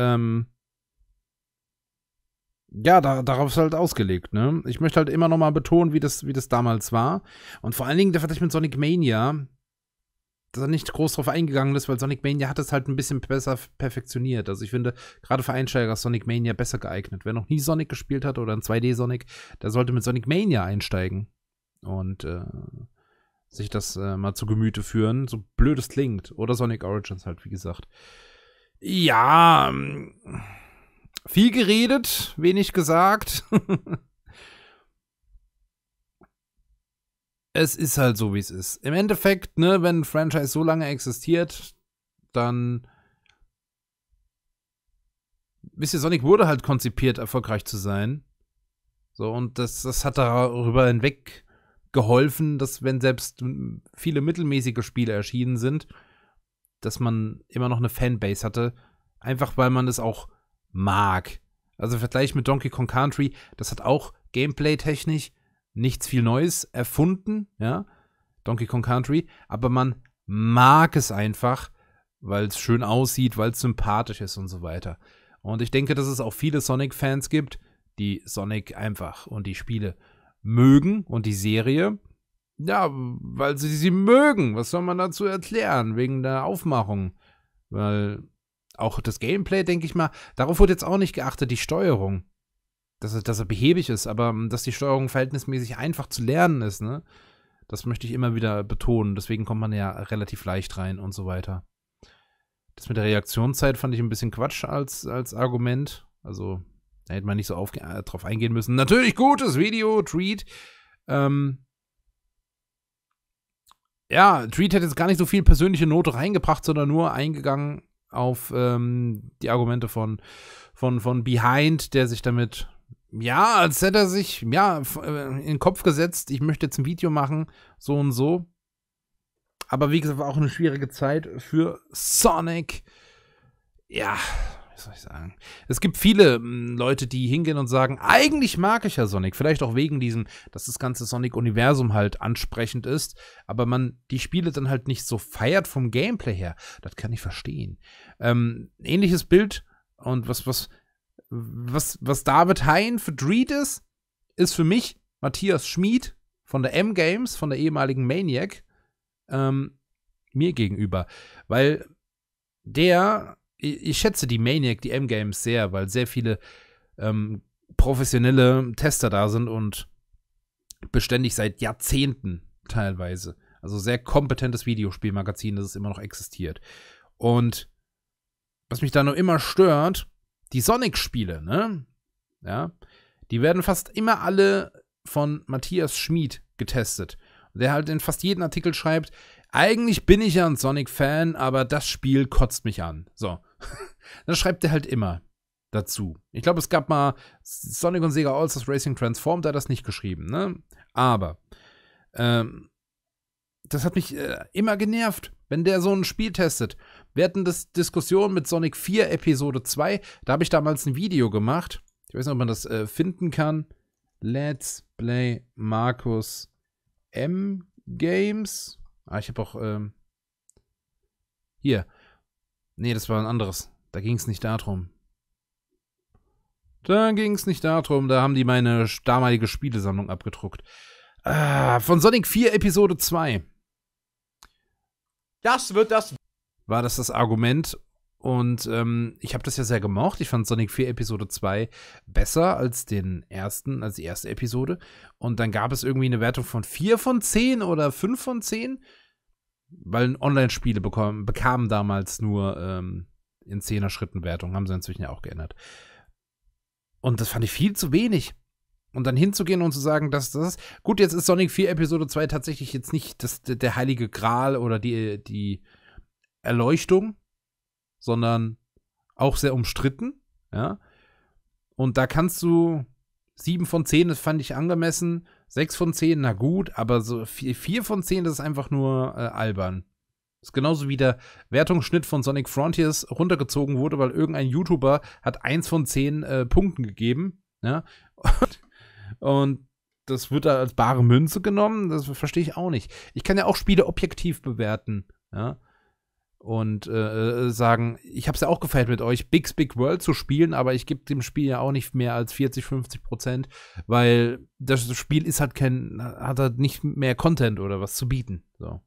ja, darauf ist halt ausgelegt, ne? Ich möchte halt immer noch mal betonen, wie das damals war. Und vor allen Dingen der Vergleich mit Sonic Mania, dass er nicht groß drauf eingegangen ist, weil Sonic Mania hat es halt ein bisschen besser perfektioniert. Also ich finde, gerade für Einsteiger ist Sonic Mania besser geeignet. Wer noch nie Sonic gespielt hat oder ein 2D-Sonic, der sollte mit Sonic Mania einsteigen. Und sich das mal zu Gemüte führen, so blöd es klingt. Oder Sonic Origins halt, wie gesagt. Ja, viel geredet, wenig gesagt. Es ist halt so, wie es ist. Im Endeffekt, ne, wenn ein Franchise so lange existiert, dann wisst ihr, Sonic wurde halt konzipiert, erfolgreich zu sein. So, und das hat darüber hinweg geholfen, dass wenn selbst viele mittelmäßige Spiele erschienen sind, dass man immer noch eine Fanbase hatte, einfach weil man es auch mag. Also im Vergleich mit Donkey Kong Country, das hat auch gameplay-technisch nichts viel Neues erfunden, ja, Donkey Kong Country, aber man mag es einfach, weil es schön aussieht, weil es sympathisch ist und so weiter. Und ich denke, dass es auch viele Sonic-Fans gibt, die Sonic einfach und die Spiele mögen und die Serie, ja, weil sie mögen. Was soll man dazu erklären? Wegen der Aufmachung. Weil auch das Gameplay, denke ich mal, darauf wird jetzt auch nicht geachtet, die Steuerung. Dass er behäbig ist, aber dass die Steuerung verhältnismäßig einfach zu lernen ist, ne? Das möchte ich immer wieder betonen. Deswegen kommt man ja relativ leicht rein und so weiter. Das mit der Reaktionszeit fand ich ein bisschen Quatsch als Argument. Also, da hätte man nicht so drauf eingehen müssen. Natürlich gutes Video, Treat. Ja, Treat hat jetzt gar nicht so viel persönliche Note reingebracht, sondern nur eingegangen auf die Argumente von Behind, der sich damit, ja, als hätte er sich, ja, in den Kopf gesetzt, ich möchte jetzt ein Video machen, so und so. Aber wie gesagt, war auch eine schwierige Zeit für Sonic. Ja, wie soll ich sagen? Es gibt viele Leute, die hingehen und sagen, eigentlich mag ich ja Sonic. Vielleicht auch wegen diesem, dass das ganze Sonic-Universum halt ansprechend ist, aber man die Spiele dann halt nicht so feiert vom Gameplay her. Das kann ich verstehen. Ähnliches Bild und was David Hein für Treat ist für mich Matthias Schmid von der M-Games, von der ehemaligen Maniac, mir gegenüber. Weil ich schätze die Maniac, die M-Games sehr, weil sehr viele professionelle Tester da sind und beständig seit Jahrzehnten teilweise. Also sehr kompetentes Videospielmagazin, das es immer noch existiert. Und was mich da noch immer stört, die Sonic-Spiele, ne? Ja, die werden fast immer alle von Matthias Schmid getestet. Der halt in fast jedem Artikel schreibt, eigentlich bin ich ja ein Sonic-Fan, aber das Spiel kotzt mich an. So. Das schreibt er halt immer dazu. Ich glaube, es gab mal Sonic und Sega All-Stars Racing Transformed, da hat das nicht geschrieben, ne? Aber das hat mich immer genervt, wenn der so ein Spiel testet. Wir hatten das Diskussion mit Sonic 4 Episode 2, da habe ich damals ein Video gemacht. Ich weiß nicht, ob man das finden kann. Let's Play Markus M Games. Ich habe auch hier. Nee, das war ein anderes. Da ging es nicht darum. Da haben die meine damalige Spielesammlung abgedruckt. Von Sonic 4 Episode 2. War das Argument. Und ich habe das ja sehr gemocht. Ich fand Sonic 4 Episode 2 besser als die erste Episode. Und dann gab es irgendwie eine Wertung von 4 von 10 oder 5 von 10. Weil Online-Spiele bekamen damals nur in 10er-Schritten Wertung. Haben sie inzwischen ja auch geändert. Und das fand ich viel zu wenig. Und dann hinzugehen und zu sagen, dass das gut, jetzt ist Sonic 4 Episode 2 tatsächlich jetzt nicht der heilige Gral oder die Erleuchtung, sondern auch sehr umstritten, ja. Und da kannst du 7 von 10, das fand ich angemessen, 6 von 10, na gut, aber so 4 von 10, das ist einfach nur albern. Das ist genauso wie der Wertungsschnitt von Sonic Frontiers runtergezogen wurde, weil irgendein YouTuber hat 1 von 10 Punkten gegeben, ja. Und das wird da als bare Münze genommen, das verstehe ich auch nicht. Ich kann ja auch Spiele objektiv bewerten, ja. Und sagen, ich habe es ja auch gefeiert mit euch, Big World zu spielen, aber ich gebe dem Spiel ja auch nicht mehr als 40-50%, weil das Spiel ist halt hat halt nicht mehr Content oder was zu bieten. So.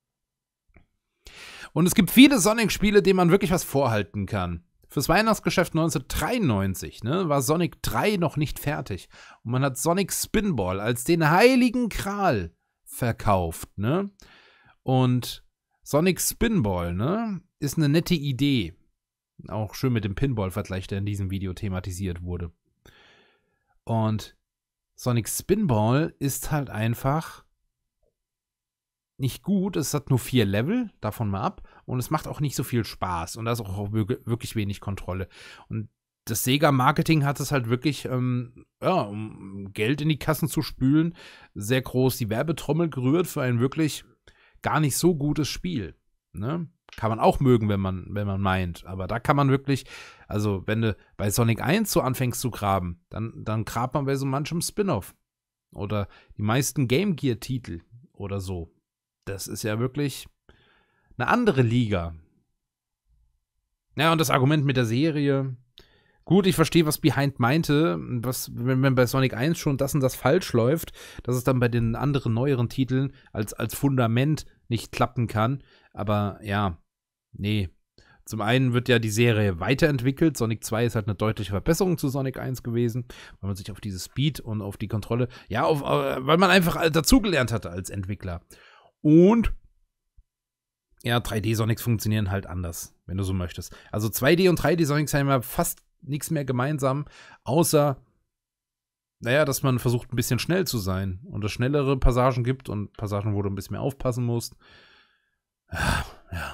Und es gibt viele Sonic-Spiele, denen man wirklich was vorhalten kann. Fürs Weihnachtsgeschäft 1993, ne, war Sonic 3 noch nicht fertig. Und man hat Sonic Spinball als den heiligen Gral verkauft, ne? Und Sonic Spinball, ne, ist eine nette Idee. Auch schön mit dem Pinball-Vergleich, der in diesem Video thematisiert wurde. Und Sonic Spinball ist halt einfach nicht gut. Es hat nur 4 Level, davon mal ab. Und es macht auch nicht so viel Spaß. Und da ist auch wirklich wenig Kontrolle. Und das Sega-Marketing hat es halt wirklich, um Geld in die Kassen zu spülen, sehr groß die Werbetrommel gerührt für ein wirklich gar nicht so gutes Spiel. Ne? Kann man auch mögen, wenn man meint. Aber da kann man wirklich, also wenn du bei Sonic 1 so anfängst zu graben, dann grabt man bei so manchem Spin-off. Oder die meisten Game Gear-Titel oder so. Das ist ja wirklich eine andere Liga. Ja, und das Argument mit der Serie. Gut, ich verstehe, was Behind meinte, wenn bei Sonic 1 schon das und das falsch läuft, dass es dann bei den anderen neueren Titeln als Fundament nicht klappen kann. Aber ja, nee. Zum einen wird ja die Serie weiterentwickelt. Sonic 2 ist halt eine deutliche Verbesserung zu Sonic 1 gewesen, weil man sich auf diese Speed und auf die Kontrolle, ja, weil man einfach dazugelernt hatte als Entwickler. Und ja, 3D-Sonics funktionieren halt anders, wenn du so möchtest. Also 2D und 3D-Sonics haben ja fast nichts mehr gemeinsam, außer, naja, dass man versucht, ein bisschen schnell zu sein und es schnellere Passagen gibt und Passagen, wo du ein bisschen mehr aufpassen musst. Ja.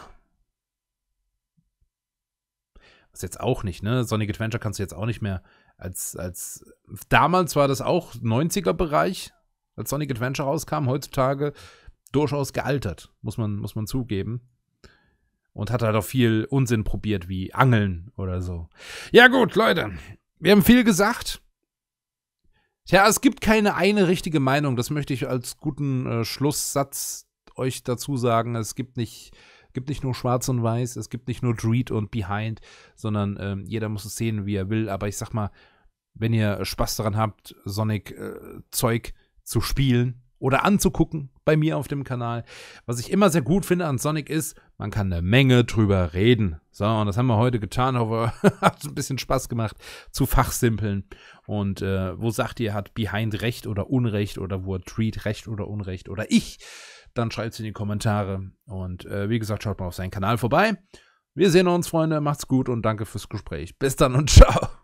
Das jetzt auch nicht, ne? Sonic Adventure kannst du jetzt auch nicht mehr als damals war das auch 90er-Bereich, als Sonic Adventure rauskam, heutzutage durchaus gealtert, muss man zugeben. Und hat halt auch viel Unsinn probiert, wie Angeln oder so. Ja gut, Leute, wir haben viel gesagt. Tja, es gibt keine eine richtige Meinung, das möchte ich als guten Schlusssatz euch dazu sagen. Es gibt nicht nur Schwarz und Weiß, es gibt nicht nur Dread und Behind, sondern jeder muss es sehen, wie er will. Aber ich sag mal, wenn ihr Spaß daran habt, Sonic-Zeug zu spielen oder anzugucken bei mir auf dem Kanal. Was ich immer sehr gut finde an Sonic ist, man kann eine Menge drüber reden. So, und das haben wir heute getan. Hoffe, hat ein bisschen Spaß gemacht, zu fachsimpeln. Und wo sagt ihr, hat Behind Recht oder Unrecht oder wo hat Treat Recht oder Unrecht oder ich? Dann schreibt es in die Kommentare. Und wie gesagt, schaut mal auf seinen Kanal vorbei. Wir sehen uns, Freunde. Macht's gut und danke fürs Gespräch. Bis dann und ciao.